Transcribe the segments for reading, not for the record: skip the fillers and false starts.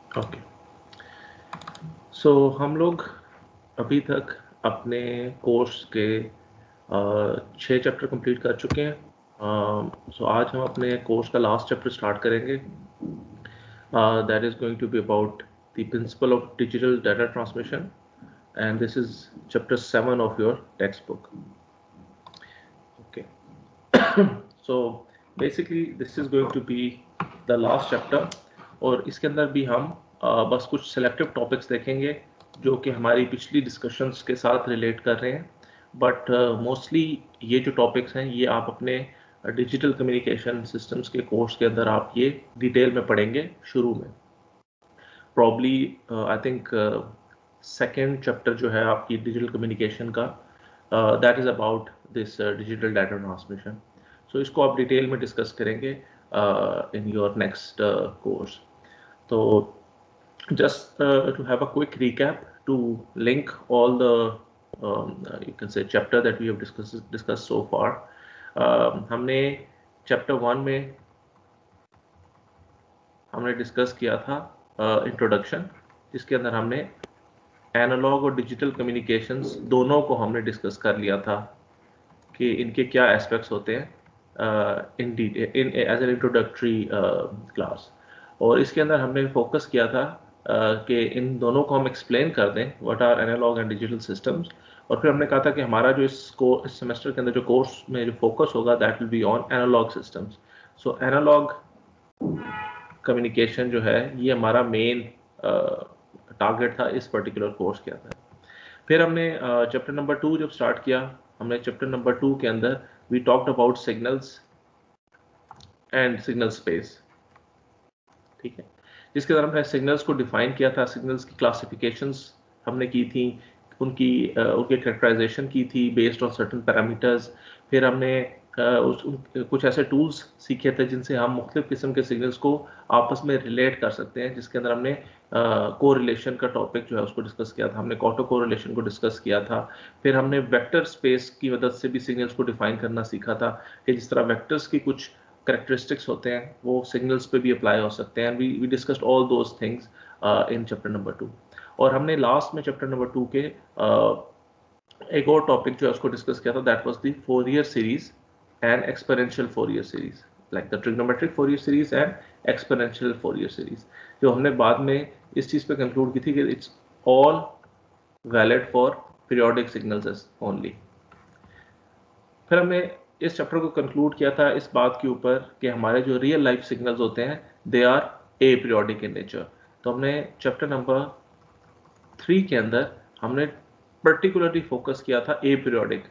Okay, सो हम लोग अभी तक अपने कोर्स के 6 चैप्टर कंप्लीट कर चुके हैं। सो आज हम अपने कोर्स का लास्ट चैप्टर स्टार्ट करेंगे। That is going to be about the principle of digital data transmission, and this is chapter 7 of your textbook. Okay. So basically this is going to be the last chapter, और इसके अंदर भी हम बस कुछ selective topics देखेंगे जो कि हमारी पिछली डिस्कशंस के साथ रिलेट कर रहे हैं, बट मोस्टली ये जो टॉपिक्स हैं ये आप अपने डिजिटल कम्युनिकेशन सिस्टम्स के कोर्स के अंदर आप ये डिटेल में पढ़ेंगे शुरू में। Probably I think second chapter जो है आपकी डिजिटल कम्युनिकेशन का, that is about this digital data transmission. So इसको आप डिटेल में डिस्कस करेंगे इन योर नेक्स्ट कोर्स। तो just to have a quick recap to link all the you can say chapter that we have discussed so far. हमने chapter 1 में हमने discuss किया था इंट्रोडक्शन, जिसके अंदर हमने एनालॉग और डिजिटल कम्युनिकेशंस दोनों को हमने डिस्कस कर लिया था कि इनके क्या एस्पेक्ट्स होते हैं in detail as an introductory class. और इसके अंदर हमने फोकस किया था कि इन दोनों को हम एक्सप्लेन कर दें what are analogue and digital systems. और फिर हमने कहा था कि हमारा जो इस सेमेस्टर के अंदर जो कोर्स में जो फोकस होगा that will be on analogue systems. So analogue communication जो है ये हमारा मेन टारगेट था इस पर्टिकुलर कोर्स के अंदर। फिर हमने चैप्टर नंबर 2 जब स्टार्ट किया, हमने चैप्टर नंबर 2 के अंदर we talked about signals and signal space, ठीक है, जिसके अंदर हमने सिग्नल्स को डिफाइन किया था, सिग्नल्स की क्लासिफिकेशंस हमने की थी, उनकी कैरेक्टराइजेशन की थी बेस्ड ऑन सर्टन पैरामीटर्स। फिर हमने कुछ ऐसे टूल्स सीखे थे जिनसे हम मुख्तलिफ किस्म के सिग्नल्स को आपस में रिलेट कर सकते हैं, जिसके अंदर हमने कोरिलेशन का टॉपिक जो है उसको डिस्कस किया था, हमने ऑटो कोरिलेशन को डिस्कस किया था। फिर हमने वेक्टर स्पेस की मदद से भी सिग्नल्स को डिफाइन करना सीखा था कि जिस तरह वेक्टर्स की कुछ करेक्टरिस्टिक्स होते हैं वो सिग्नल्स पे भी अप्लाई हो सकते हैं। We discussed all those things in chapter number 2। और हमने लास्ट में चैप्टर नंबर 2 के एक और टॉपिक जो है उसको डिस्कस किया था, that was the Fourier series and exponential Fourier series, like the trigonometric Fourier series and exponential Fourier series, जो हमने बाद में इस चीज पे कंक्लूड की थी कि it's all valid for periodic signals only. फिर हमने इस चैप्टर को कंक्लूड किया था इस बात के ऊपर कि हमारे जो रियल लाइफ सिग्नल्स होते हैं they are aperiodic in nature. तो हमने चैप्टर नंबर 3 के अंदर हमने पर्टिकुलरली फोकस किया था ए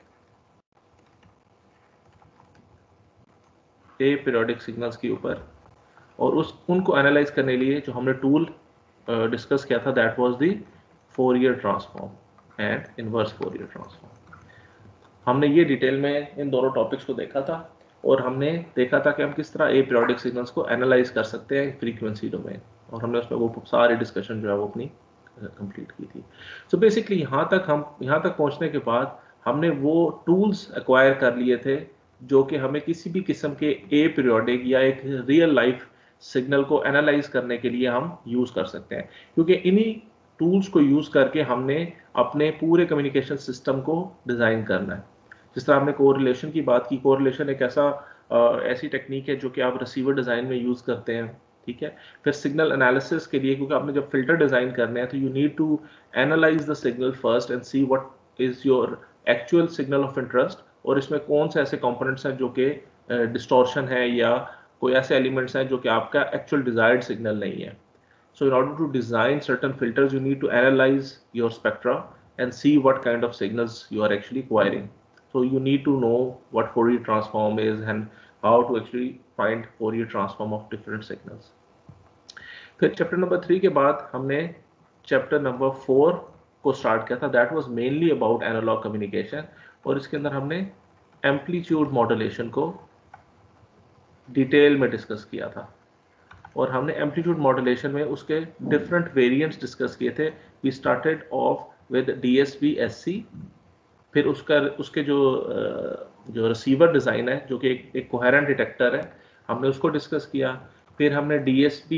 पीरियोडिक सिग्नल्स के ऊपर, और उनको एनालाइज करने के लिए जो हमने टूल डिस्कस किया था that was the Fourier transform and inverse Fourier transform. हमने ये डिटेल में इन दोनों टॉपिक्स को देखा था, और हमने देखा था कि हम किस तरह ए पीरियोडिक सिग्नल्स को एनालाइज कर सकते हैं फ्रीक्वेंसी डोमेन, और हमने उसमें वो सारी डिस्कशन जो है वो अपनी कंप्लीट की थी। सो बेसिकली यहाँ तक पहुँचने के बाद हमने वो टूल्स एक्वायर कर लिए थे जो कि हमें किसी भी किस्म के ए पीरियोडिक या एक रियल लाइफ सिग्नल को एनालाइज करने के लिए हम यूज़ कर सकते हैं, क्योंकि इन्हीं टूल्स को यूज़ करके हमने अपने पूरे कम्युनिकेशन सिस्टम को डिज़ाइन करना है। जिस तरह हमने कोरिलेशन की बात की, कोरिलेशन एक ऐसी टेक्निक है जो कि आप रिसीवर डिज़ाइन में यूज़ करते हैं, ठीक है। फिर सिग्नल एनालिसिस के लिए, क्योंकि आपने जब फिल्टर डिज़ाइन करने हैं तो you need to analyse the signal first and see what is your actual signal of interest, और इसमें कौन से ऐसे कंपोनेंट्स हैं जो कि डिस्टॉर्शन है या कोई ऐसे एलिमेंट्स हैं जो कि आपका एक्चुअल डिजायर्ड सिग्नल नहीं है। So in order to design certain filters, you need to analyze your spectra and see what kind of signals you are actually acquiring. So you need to know what Fourier transform is and how to actually find Fourier transform of different signals. फिर chapter number 3 के बाद हमने chapter number 4 को start किया था, that was mainly about analogue communication, और इसके अंदर हमने एम्पलीट्यूड मॉड्यूलेशन को डिटेल में डिस्कस किया था। और हमने एम्पलीट्यूड मॉड्यूलेशन में उसके डिफरेंट वेरिएंट्स डिस्कस किए थे। We started off with DSP SC, फिर उसके जो रिसीवर डिज़ाइन है जो कि एक कोहेरेंट डिटेक्टर है, हमने उसको डिस्कस किया। फिर हमने DSP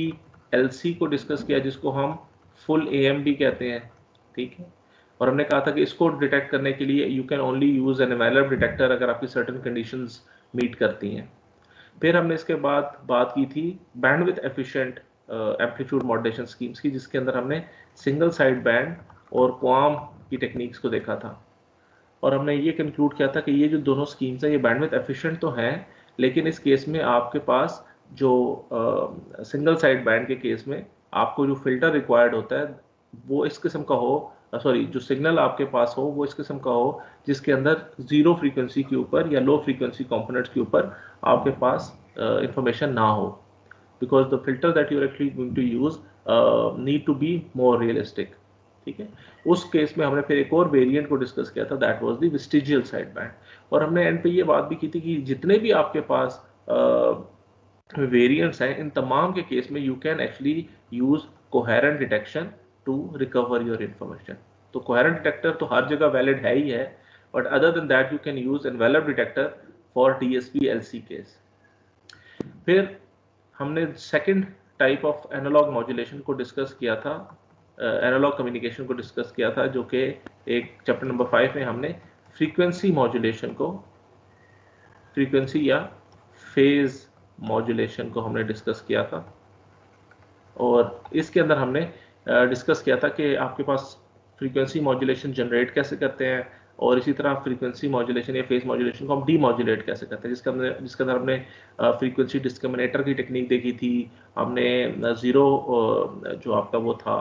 LC को डिस्कस किया जिसको हम फुल AMD कहते हैं, ठीक है। और हमने कहा था कि इसको डिटेक्ट करने के लिए you can only use an envelope detector अगर आपकी सर्टेन कंडीशंस मीट करती हैं। फिर हमने इसके बाद बात की थी bandwidth efficient amplitude modulation schemes की, जिसके अंदर हमने सिंगल साइड बैंड और क्वाम की टेक्निक्स को देखा था। और हमने ये कंक्लूड किया था कि ये जो दोनों स्कीम्स हैं ये बैंडविड्थ एफिशिएंट तो हैं, लेकिन इस केस में आपके पास जो सिंगल साइड बैंड के केस में आपको जो फिल्टर रिक्वायर्ड होता है वो इस किस्म का हो, सॉरी जो सिग्नल आपके पास हो वो इस किस्म का हो जिसके अंदर जीरो फ्रीक्वेंसी के ऊपर या लो फ्रीक्वेंसी कंपोनेंट्स के ऊपर आपके पास इंफॉर्मेशन ना हो, because the filter that you are actually going to use need to be more realistic, ठीक है। उस केस में हमने फिर एक और वेरिएंट को डिस्कस किया था, that was the vestigial side band. और हमने एंड पे ये बात भी की थी कि जितने भी आपके पास वेरिएंट्स हैं इन तमाम के केस में you can actually use coherent detection to recover your information. तो कोहेरेंट डिटेक्टर तो हर जगह वैलिड है ही है, but other than that you can use envelope detector for DSP LC case. फिर हमने second type of analogue modulation को डिस्कस किया था, एनालॉग कम्युनिकेशन को डिस्कस किया था, जो कि एक चैप्टर नंबर 5 में हमने फ्रीक्वेंसी मॉड्यूलेशन को, फ्रीक्वेंसी या फेज मॉड्यूलेशन को हमने डिस्कस किया था। और इसके अंदर हमने डिस्कस किया था कि आपके पास फ्रीक्वेंसी मॉड्यूलेशन जनरेट कैसे करते हैं और इसी तरह फ्रीक्वेंसी मॉड्यूलेशन या फेज मॉड्यूलेशन को हम डीमॉड्यूलेट कैसे करते हैं, जिसके अंदर हमने फ्रीक्वेंसी डिस्क्रिमिनेटर की टेक्निक देखी थी, हमने जीरो जो आपका वो था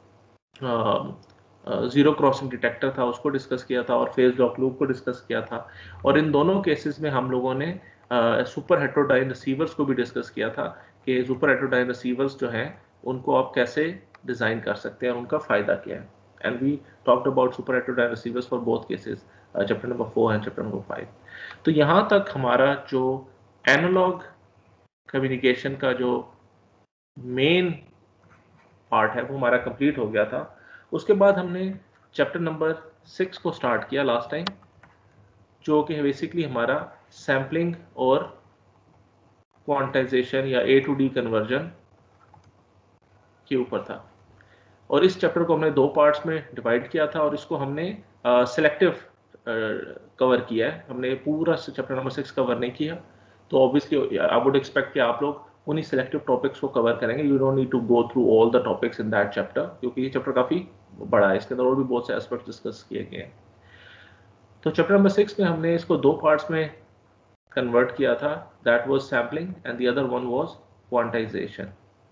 जीरो क्रॉसिंग डिटेक्टर था उसको डिस्कस किया था, और फेज लॉक लूप को डिस्कस किया था। और इन दोनों केसेस में हम लोगों ने सुपर हेटेरोडाइन रिसीवर्स को भी डिस्कस किया था कि सुपर हेटेरोडाइन रिसीवर्स जो हैं उनको आप कैसे डिज़ाइन कर सकते हैं और उनका फ़ायदा क्या है। And we talked about super heterodyne receivers for both cases, chapter number 4 and chapter number 5। तो यहाँ तक हमारा जो एनालॉग कम्युनिकेशन का जो मेन पार्ट है वो हमारा कंप्लीट हो गया था। उसके बाद हमने चैप्टर नंबर 6 को स्टार्ट किया लास्ट टाइम, जो कि बेसिकली हमारा सैम्पलिंग और क्वांटाइजेशन या A to D कन्वर्जन के ऊपर था। और इस चैप्टर को हमने 2 पार्ट्स में डिवाइड किया था और इसको हमने सिलेक्टिव कवर किया है, हमने पूरा चैप्टर नंबर 6 कवर नहीं किया। तो ऑब्वियसली आई वुड एक्सपेक्ट कि आप लोग उन्हीं सिलेक्टिव टॉपिक्स को कवर करेंगे। You don't need to go through all the topics in that chapter, क्योंकि ये चैप्टर काफ़ी बड़ा है, इसके अंदर और भी बहुत से एस्पेक्ट डिस्कस किए गए हैं। तो चैप्टर नंबर 6 में हमने इसको 2 पार्ट्स में कन्वर्ट किया था, that was sampling and the other one was quantisation.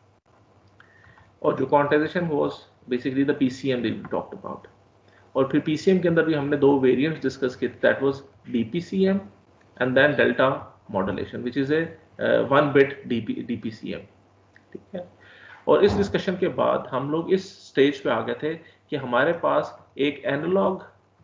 और जो quantisation was basically the PCM that we talked about. और फिर PCM के अंदर भी हमने 2 वेरिएंट्स डिस्कस किए, that was DPCM and then delta modulation which is a 1 bit DPCM, ठीक है। और इस डिस्कशन के बाद हम लोग इस स्टेज पे आ गए थे कि हमारे पास एक एनालॉग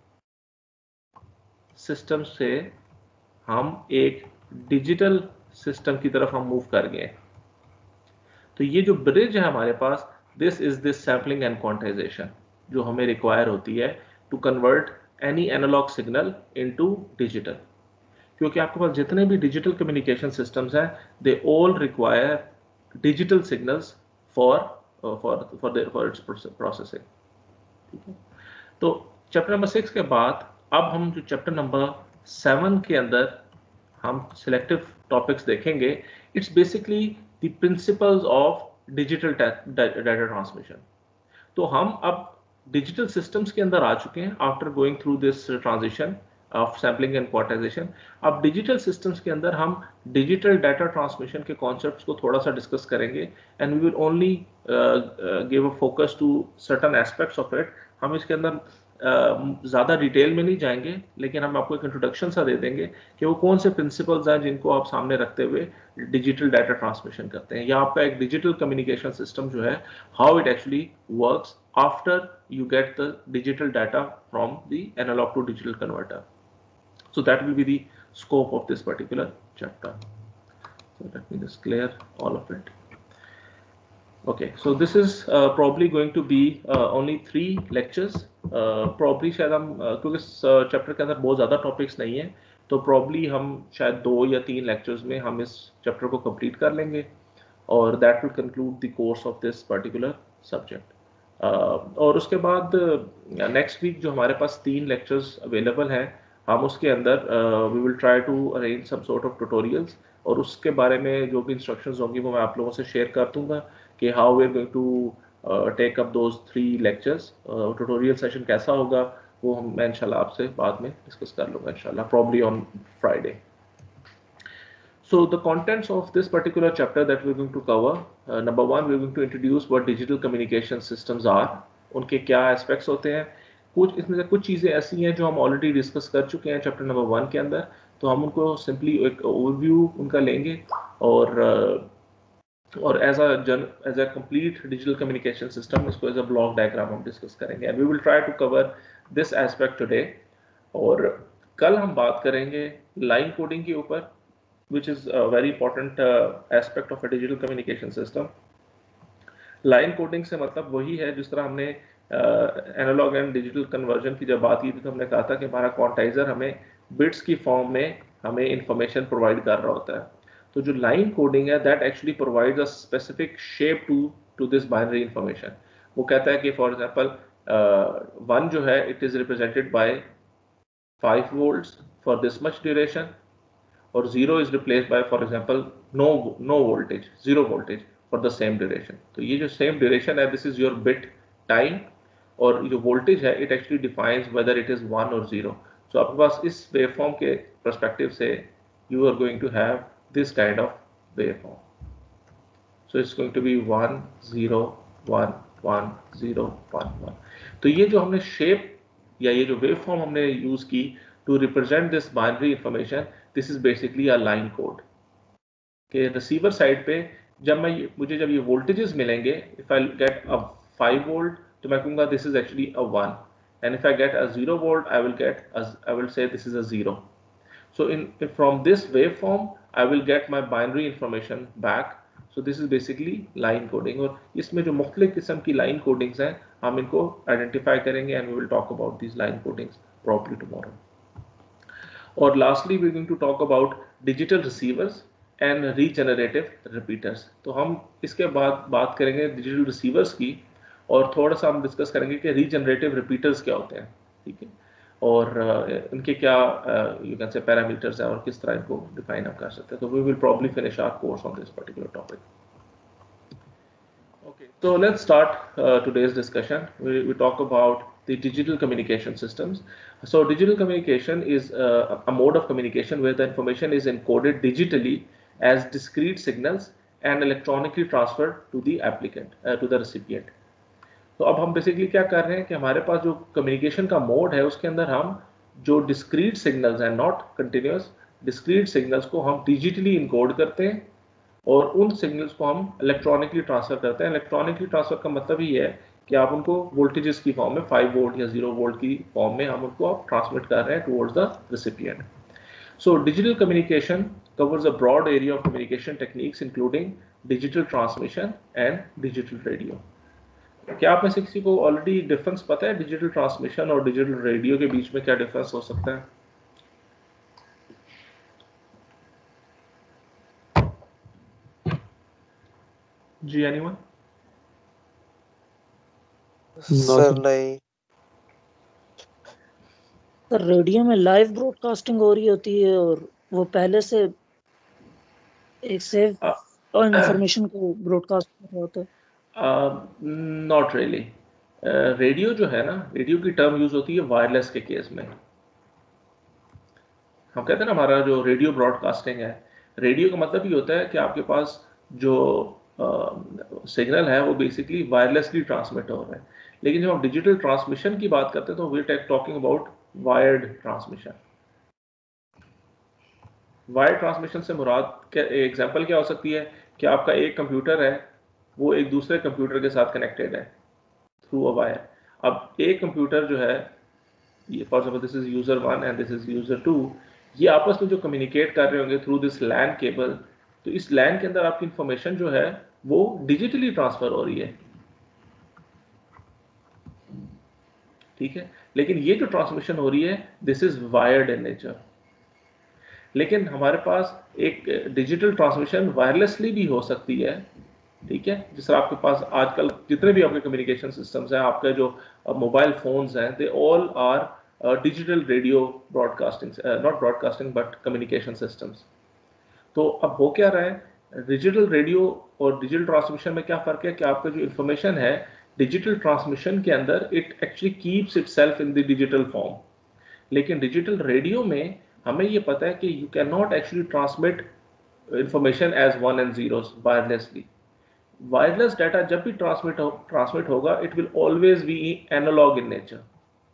सिस्टम से हम एक डिजिटल सिस्टम की तरफ हम मूव कर गए। तो ये जो ब्रिज है हमारे पास, दिस सैम्पलिंग एंड क्वांटाइजेशन जो हमें रिक्वायर होती है to convert any analogue signal into digital, क्योंकि आपके पास जितने भी डिजिटल कम्युनिकेशन सिस्टम्स हैं they all require digital signals for its processing, ठीक है। तो चैप्टर नंबर 6 के बाद अब हम जो चैप्टर नंबर 7 के अंदर हम सिलेक्टिव टॉपिक्स देखेंगे, it's basically the principles of digital data transmission. तो हम अब डिजिटल सिस्टम्स के अंदर आ चुके हैं after going through this transition of sampling and quantisation. अब डिजिटल सिस्टम्स के अंदर हम डिजिटल डाटा ट्रांसमिशन के कॉन्सेप्ट्स को थोड़ा सा डिस्कस करेंगे and we will only give a focus to certain aspects of it. हम इसके अंदर ज़्यादा डिटेल में नहीं जाएंगे, लेकिन हम आपको एक इंट्रोडक्शन सा दे देंगे कि वो कौन से प्रिंसिपल्स हैं जिनको आप सामने रखते हुए डिजिटल डाटा ट्रांसमिशन करते हैं, या आपका एक डिजिटल कम्युनिकेशन सिस्टम जो है how it actually works after you get the digital data from the analog to digital converter. So that will be the scope of this particular chapter. So let me just clear all of it. Okay, so this is probably going to be only 3 lectures. Probably शायद हम क्योंकि इस chapter के अंदर बहुत ज़्यादा topics नहीं है, तो probably हम शायद 2 या 3 लेक्चर्स में हम इस चैप्टर को कंप्लीट कर लेंगे। और that will conclude the course of this particular subject. और उसके बाद नेक्स्ट वीक जो हमारे पास 3 लेक्चर्स अवेलेबल हैं, हम उसके अंदर we will try to arrange some sort of tutorials, और उसके बारे में जो भी इंस्ट्रक्शंस होंगी वो मैं आप लोगों से शेयर कर दूंगा कि how we are going to take up those 3 lectures. Tutorial session कैसा होगा वो मैं इंशाल्लाह आपसे बाद में डिस्कस कर लूँगा इंशाल्लाह, probably on Friday. So the contents of this particular chapter that we're going to cover, number 1 we're going to introduce what digital communication systems are, उनके क्या aspects होते हैं। कुछ इसमें से कुछ चीज़ें ऐसी हैं जो हम ऑलरेडी डिस्कस कर चुके हैं चैप्टर नंबर 1 के अंदर, तो हम उनको सिंपली एक ओवरव्यू उनका लेंगे और as a complete digital communication system इसको एज अ ब्लॉक डायग्राम हम डिस्कस करेंगे, and we will try to cover this aspect today. और कल हम बात करेंगे लाइन कोडिंग के ऊपर, which is a very important aspect of a digital communication system. Line coding से मतलब वही है जिस तरह हमने एनालॉग एंड डिजिटल कन्वर्जन की जब बात की थी तो हमने कहा था कि हमारा क्वांटाइजर हमें बिट्स की फॉर्म में हमें इंफॉर्मेशन प्रोवाइड कर रहा होता है। तो जो लाइन कोडिंग है that actually provides a specific shape to this binary information. वो कहता है कि फॉर एग्जांपल 1 जो है it is represented by 5 volts for this much duration, और 0 is replaced by for example no voltage, 0 voltage for the same duration। तो ये जो same duration है this is your bit time, और जो voltage है it actually defines whether it is 1 or 0। so आपके पास इस waveform के perspective से you are going to have this kind of waveform। so it's going to be 1 0 1 1 0 1 1। तो ये जो हमने shape या ये जो waveform हमने यूज की to represent this binary information, this is basically a line code। कि रिसीवर साइड पे मुझे जब ये वोल्टेजेस मिलेंगे, if I get a 5 volt तो मैं कहूँगा this is actually a 1, and if I get a 0 volt I will say this is a 0। so from this waveform I will get my binary information back। so this is basically line coding। और इसमें जो मुख्तलिफ किस्म की line codings हैं हम इनको identify करेंगे, and we will talk about these line codings properly tomorrow। और lastly we are going to talk about digital receivers and regenerative repeaters. तो हम इसके बाद बात करेंगे डिजिटल रिसीवर्स की, और थोड़ा सा हम डिस्कस करेंगे कि रीजनरेटिव रिपीटर्स क्या होते हैं, ठीक है, और इनके क्या यू कैन से पैरामीटर्स हैं और किस तरह इनको डिफाइन हम कर सकते हैं। तो we will probably finish our course on this particular topic. Okay, so let's start today's discussion. We talk about the digital communication systems. So digital communication is a mode of communication where the information is encoded digitally as discrete signals and electronically transferred to the applicant, to the recipient। तो अब हम basically क्या कर रहे हैं कि हमारे पास जो कम्युनिकेशन का मोड है उसके अंदर हम जो डिस्क्रीट सिग्नल्स हैं, नॉट कंटिन्यूस, डिस्क्रीट सिग्नल्स को हम डिजिटली इनकोड करते हैं और उन सिग्नल्स को हम इलेक्ट्रॉनिकली ट्रांसफर करते हैं। इलेक्ट्रॉनिकली ट्रांसफर का मतलब ही है कि आप उनको वोल्टेजेस की फॉर्म में 5 वोल्ट या 0 वोल्ट की फॉर्म में हम उनको ट्रांसमिट कर रहे हैं towards the recipient. So digital communication covers a broad area of communication techniques including digital transmission and digital radio। क्या आप में से किसी को ऑलरेडी डिफरेंस पता है डिजिटल ट्रांसमिशन और डिजिटल रेडियो के बीच में क्या डिफरेंस हो सकता है? जी एनीवन? सर नहीं। सर रेडियो में लाइव ब्रॉडकास्टिंग हो रही होती है और वो पहले से एक सेव और इंफॉर्मेशन को ब्रॉडकास्ट कर रहा होता है। Not really. रेडियो जो है ना, रेडियो की टर्म यूज होती है वायरलेस के केस में। हम कहते हैं ना हमारा जो रेडियो ब्रॉडकास्टिंग है, रेडियो का मतलब ये होता है कि आपके पास जो सिग्नल है वो बेसिकली वायरलेसली ट्रांसमिट हो रहा है। लेकिन जब हम डिजिटल ट्रांसमिशन की बात करते हैं तो we are talking about wired transmission. Wired transmission से मुराद एग्जांपल क्या हो सकती है कि आपका एक कंप्यूटर है वो एक दूसरे कंप्यूटर के साथ कनेक्टेड है थ्रू अ वायर। अब एक कंप्यूटर जो है, ये for example this is user 1 and this is user 2, ये आपस में जो कम्युनिकेट कर रहे होंगे थ्रू दिस लैन केबल, तो इस लैन के अंदर आपकी इंफॉर्मेशन जो है वो डिजिटली ट्रांसफर हो रही है, ठीक है। लेकिन ये जो ट्रांसमिशन हो रही है this is wired in nature. लेकिन हमारे पास एक डिजिटल ट्रांसमिशन वायरलेसली भी हो सकती है, ठीक है। जिस तरह आपके पास आजकल जितने भी आपके कम्युनिकेशन सिस्टम्स हैं, आपके जो मोबाइल फोन्स हैं, they all are digital radio broadcasting, not broadcasting but communication systems. तो अब हो क्या रहा है, डिजिटल रेडियो और डिजिटल ट्रांसमिशन में क्या फ़र्क है कि आपका जो इन्फॉर्मेशन है डिजिटल ट्रांसमिशन के अंदर it actually keeps itself in the digital form, लेकिन डिजिटल रेडियो में हमें ये पता है कि you can not actually transmit information as one and zeros wirelessly. Wireless data जब भी ट्रांसमिट होगा it will always be analog in nature.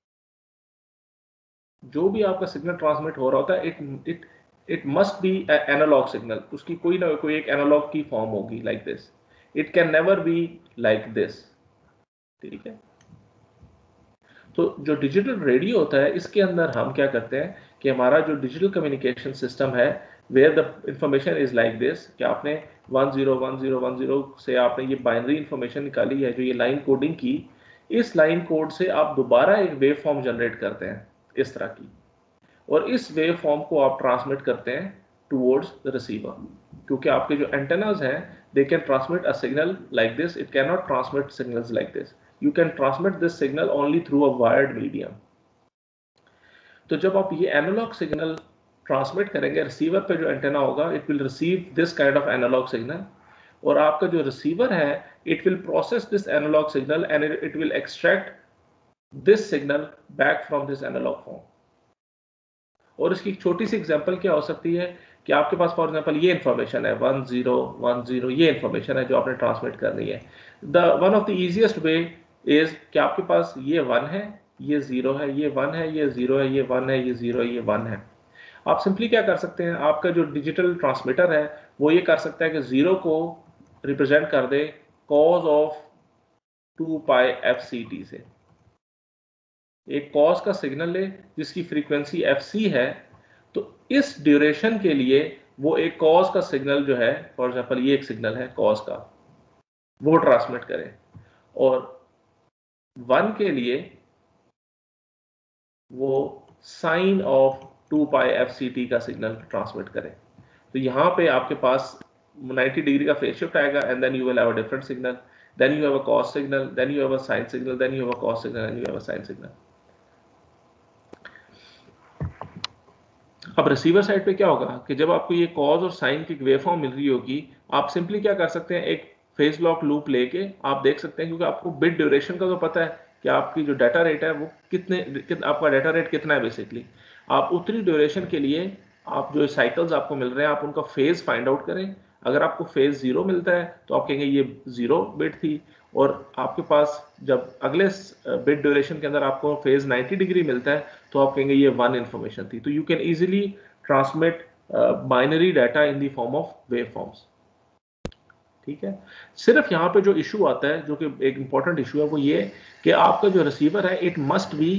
जो भी आपका सिग्नल ट्रांसमिट हो रहा होता है it must be analog signal, उसकी कोई ना कोई एक एनालॉग की फॉर्म होगी like this, it can never be like this. ठीक है। तो जो डिजिटल रेडियो होता है इसके अंदर हम क्या करते हैं कि हमारा जो डिजिटल कम्युनिकेशन सिस्टम है where the information is like this, कि आपने 101010 से आपने ये बाइनरी इंफॉर्मेशन निकाली है, जो ये लाइन कोडिंग की, इस लाइन कोड से आप दोबारा एक वेव फॉर्म जनरेट करते हैं इस तरह की, और इस वेव फॉर्म को आप ट्रांसमिट करते हैं टुवर्ड्स द रिसीवर, क्योंकि आपके जो एंटेनाज हैं they can transmit a signal like this, it can not transmit signals like this, you can transmit this signal only through a wired medium। तो जब आप ये एनालॉग सिग्नल ट्रांसमिट करेंगे receiver पे जो एंटेना होगा it will receive this kind of analog signal, और आपका जो रिसीवर है it will process this analog signal and it will extract this signal back from this analog form. और इसकी एक छोटी सी एग्जांपल क्या हो सकती है कि आपके पास फॉर एग्जांपल ये इन्फॉर्मेशन है 1010, ये इन्फॉर्मेशन है जो आपने ट्रांसमिट करनी है। One of the easiest way is कि आपके पास ये 1 है, ये 0 है, ये 1 है, ये 0 है, ये 1 है, ये 0 है, ये 1 है। आप सिंपली क्या कर सकते हैं, आपका जो डिजिटल ट्रांसमीटर है वो ये कर सकता है कि 0 को रिप्रेजेंट कर दे कॉज ऑफ 2 पाई fct से, एक कॉस का सिग्नल ले जिसकी फ्रीक्वेंसी fc है, तो इस ड्यूरेशन के लिए वो एक कॉस का सिग्नल जो है, फॉर एग्जांपल ये एक सिग्नल है कॉस का, वो ट्रांसमिट करें, और 1 के लिए वो साइन ऑफ 2 पाई fct का सिग्नल ट्रांसमिट करें। तो यहाँ पे आपके पास 90 डिग्री का फेज शिफ्ट आएगा, and then you will have a different signal, then you have a cos signal, then you have a sine signal, then you have a cos signal, and you have a sine signal. अब receiver side पे क्या होगा कि जब आपको ये cause और sign की वेवफॉर्म मिल रही होगी, आप सिंपली क्या कर सकते हैं, एक फेज लॉक लूप लेके आप देख सकते हैं, क्योंकि आपको बिट ड्यूरेशन का तो पता है कि आपकी जो डाटा रेट है वो आपका डाटा रेट कितना है बेसिकली, आप उतनी ड्यूरेशन के लिए आप जो साइकिल्स आपको मिल रहे हैं आप उनका फेज फाइंड आउट करें। अगर आपको फेज 0 मिलता है तो आप कहेंगे ये 0 बिट थी, और आपके पास जब अगले बिट ड्यूरेशन के अंदर आपको फेज 90 डिग्री मिलता है तो आप कहेंगे ये 1 इंफॉर्मेशन थी। तो you can easily transmit binary data in the form of wave forms. ठीक है। सिर्फ यहाँ पे जो इशू आता है, जो कि एक इंपॉर्टेंट इशू है, वो ये कि आपका जो रिसीवर है it must be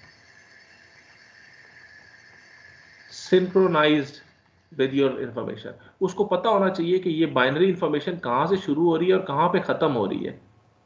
synchronized with your information. उसको पता होना चाहिए कि ये बाइनरी इंफॉर्मेशन कहाँ से शुरू हो रही है और कहाँ पे खत्म हो रही है।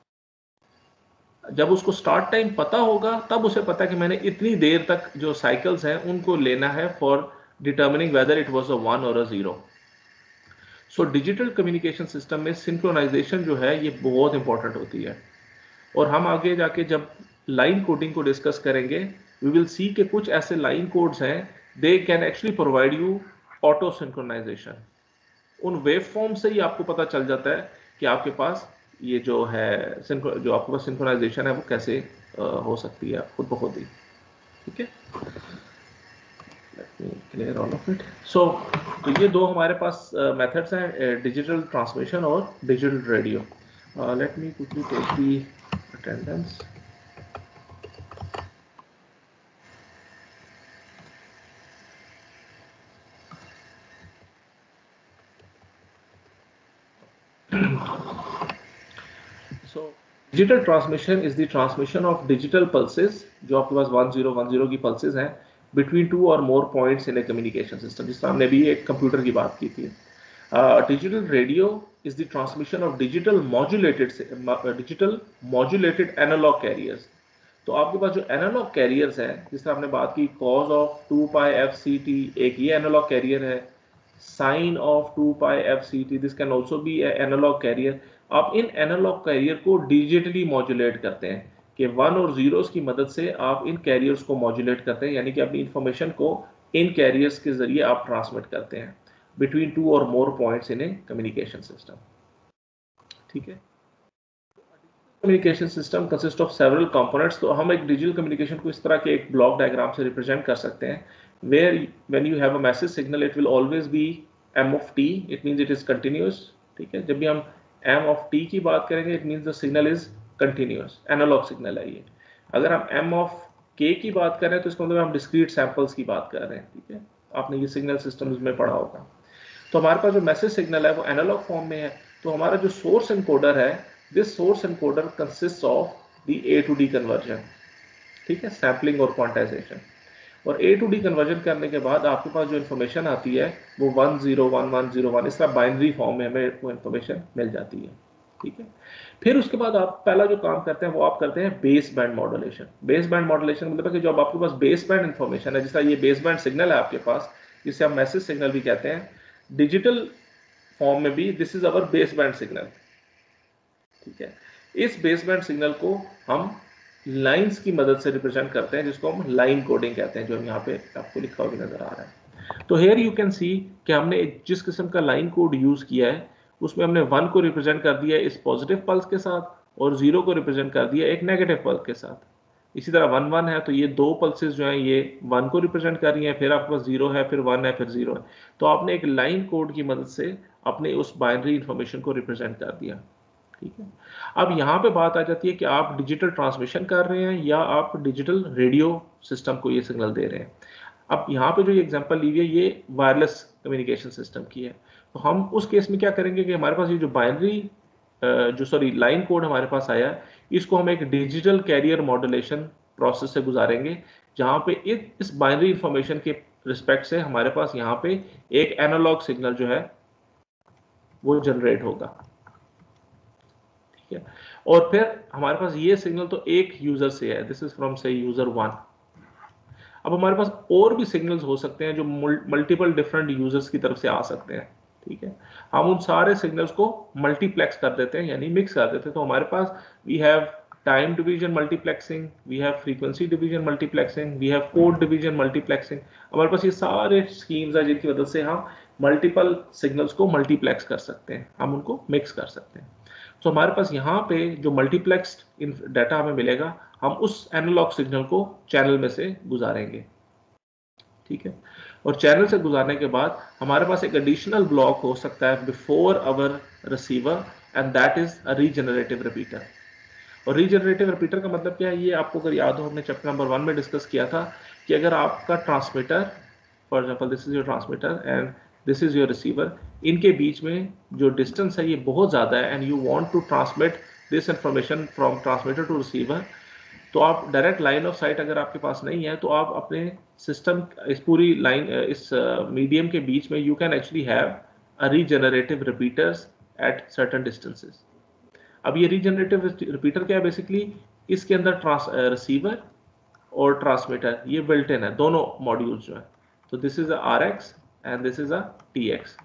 जब उसको स्टार्ट टाइम पता होगा तब उसे पता है कि मैंने इतनी देर तक जो साइकिल्स हैं उनको लेना है for determining whether it was a 1 और a 0। So digital communication system में सिंक्रोनाइजेशन जो है ये बहुत इंपॉर्टेंट होती है, और हम आगे जाके जब लाइन कोडिंग को डिस्कस करेंगे वी विल सी कि कुछ ऐसे लाइन कोड्स हैं they can actually provide you auto synchronization. उन वेव फॉर्म से ही आपको पता चल जाता है कि आपके पास ये जो है जो आपके पास सिंक्रोनाइजेशन है वो कैसे हो सकती है खुद ब खुद ही। ठीक है, let me clear all of it. So तो ये दो हमारे पास मेथड्स हैं, डिजिटल ट्रांसमिशन और digital radio. Let me quickly take the attendance. So digital transmission is the transmission of digital pulses, जो आपके पास 1010 की pulses हैं, between two or more points in a communication system, जिस तरह हमने भी एक कंप्यूटर की बात की थी। Digital radio is the transmission of digital modulated analog carriers। तो आपके पास जो एनालॉग कैरियर्स हैं, जिस तरह हमने बात की cos of 2 पाई fct, एक ये एनालॉग कैरियर है, sine of 2 pi FCT, this can also be analog carrier. आप इन एनालॉग कैरियर को डिजिटली मॉड्यूलेट करते हैं कि 1 और 0s की मदद से आप इन कैरियर्स को मॉड्यूलेट करते हैं, यानी कि अपनी इंफॉर्मेशन को इन कैरियर्स के जरिए आप ट्रांसमिट करते हैं बिटवीन 2 और more points in a communication system. ठीक है, communication system consist of several components. तो हम एक डिजिटल कम्युनिकेशन को इस तरह के एक ब्लॉक डायग्राम से रिप्रेजेंट कर सकते हैं, where when you have a message signal it will always be m of t, it means it is continuous. ठीक है, जब भी हम m of t की बात करेंगे it means the signal is continuous, analog signal है ये। अगर हम m of k की बात करें तो इसका मतलब हम डिस्क्रीट सैंपल्स की बात कर रहे हैं। ठीक है, आपने ये सिग्नल सिस्टम्स में पढ़ा होगा। तो हमारे पास जो मैसेज सिग्नल है वो एनालॉग फॉर्म में है, तो हमारा जो सोर्स एनकोडर है, this source encoder consists of the A to D conversion. ठीक है, सैम्पलिंग और क्वांटाइजेशन। और A to D कन्वर्जन करने के बाद आपके पास जो इन्फॉर्मेशन आती है वो 101101, इस तरह बाइनरी फॉर्म में हमें वो इन्फॉर्मेशन मिल जाती है। ठीक है, फिर उसके बाद आप पहला जो काम करते हैं वो आप करते हैं base band modulation. Base band modulation मतलब है कि जब आपके पास बेस बैंड इन्फॉर्मेशन है, जिस तरह ये बेस बैंड सिग्नल है आपके पास, जिसे हम मैसेज सिग्नल भी कहते हैं, डिजिटल फॉर्म में भी this is our base band signal. ठीक है, इस बेस बैंड सिग्नल को हम लाइंस की मदद से रिप्रेजेंट करते हैं, जिसको हम लाइन कोडिंग कहते हैं, जो हम यहाँ पे आपको लिखा हुआ नजर आ रहा है। तो हेयर यू कैन सी कि हमने जिस किस्म का लाइन कोड यूज किया है उसमें हमने 1 को रिप्रेजेंट कर दिया इस पॉजिटिव पल्स के साथ और 0 को रिप्रेजेंट कर दिया एक नेगेटिव पल्स के साथ। इसी तरह 1 1 है तो ये 2 पल्सेस जो हैं ये 1 को रिप्रेजेंट कर रही हैं, फिर आपके पास 0 है, फिर 1 है, फिर 0 है। तो आपने एक लाइन कोड की मदद से अपने उस बाइनरी इंफॉर्मेशन को रिप्रेजेंट कर दिया। ठीक है, अब यहाँ पे बात आ जाती है कि आप डिजिटल ट्रांसमिशन कर रहे हैं या आप डिजिटल रेडियो सिस्टम को ये सिग्नल दे रहे हैं। अब यहाँ पे जो ये एग्जांपल ली हुई है ये वायरलेस कम्युनिकेशन सिस्टम की है। तो हम उस केस में क्या करेंगे कि हमारे पास ये जो बाइनरी लाइन कोड हमारे पास आया है, इसको हम एक डिजिटल कैरियर मॉड्यूलेशन प्रोसेस से गुजारेंगे, जहाँ पे इस बाइनरी इंफॉर्मेशन के रिस्पेक्ट से हमारे पास यहाँ पे एक एनालॉग सिग्नल जो है वो जनरेट होगा। ठीक है, और फिर हमारे पास ये सिग्नल तो एक यूजर से है, दिस इज फ्रॉम से यूजर 1। अब हमारे पास और भी सिग्नल्स हो सकते हैं जो मल्टीपल डिफरेंट यूजर्स की तरफ से आ सकते हैं। ठीक है, हम उन सारे सिग्नल्स को मल्टीप्लेक्स कर देते हैं, यानी मिक्स कर देते हैं। तो हमारे पास we have time division multiplexing, we have frequency division multiplexing, we have code division multiplexing. हमारे पास ये सारे स्कीम्स हैं जिनकी वजह से हम मल्टीपल सिग्नल्स को मल्टीप्लेक्स कर सकते हैं, हम उनको मिक्स कर सकते हैं। तो हमारे पास यहाँ पे जो मल्टीप्लेक्स्ड डाटा हमें मिलेगा, हम उस एनालॉग सिग्नल को चैनल में से गुजारेंगे। ठीक है, और चैनल से गुजारने के बाद हमारे पास एक एडिशनल ब्लॉक हो सकता है before our receiver, and that is a regenerative repeater. और रीजनरेटिव रिपीटर का मतलब क्या है, ये आपको अगर याद हो हमने चैप्टर नंबर 1 में डिस्कस किया था कि अगर आपका transmitter, for example this is your transmitter and this is your receiver, इनके बीच में जो डिस्टेंस है ये बहुत ज़्यादा है and you want to transmit this information from transmitter to receiver, तो आप डायरेक्ट लाइन ऑफ साइट अगर आपके पास नहीं है तो आप अपने सिस्टम इस पूरी लाइन इस मीडियम के बीच में you can actually have a regenerative repeaters at certain distances. अब ये रीजनरेटिव रिपीटर क्या है, बेसिकली इसके अंदर रिसीवर और ट्रांसमीटर ये बिल्ट इन है, दोनों मॉड्यूल्स जो है। तो this is a RX and this is a TX।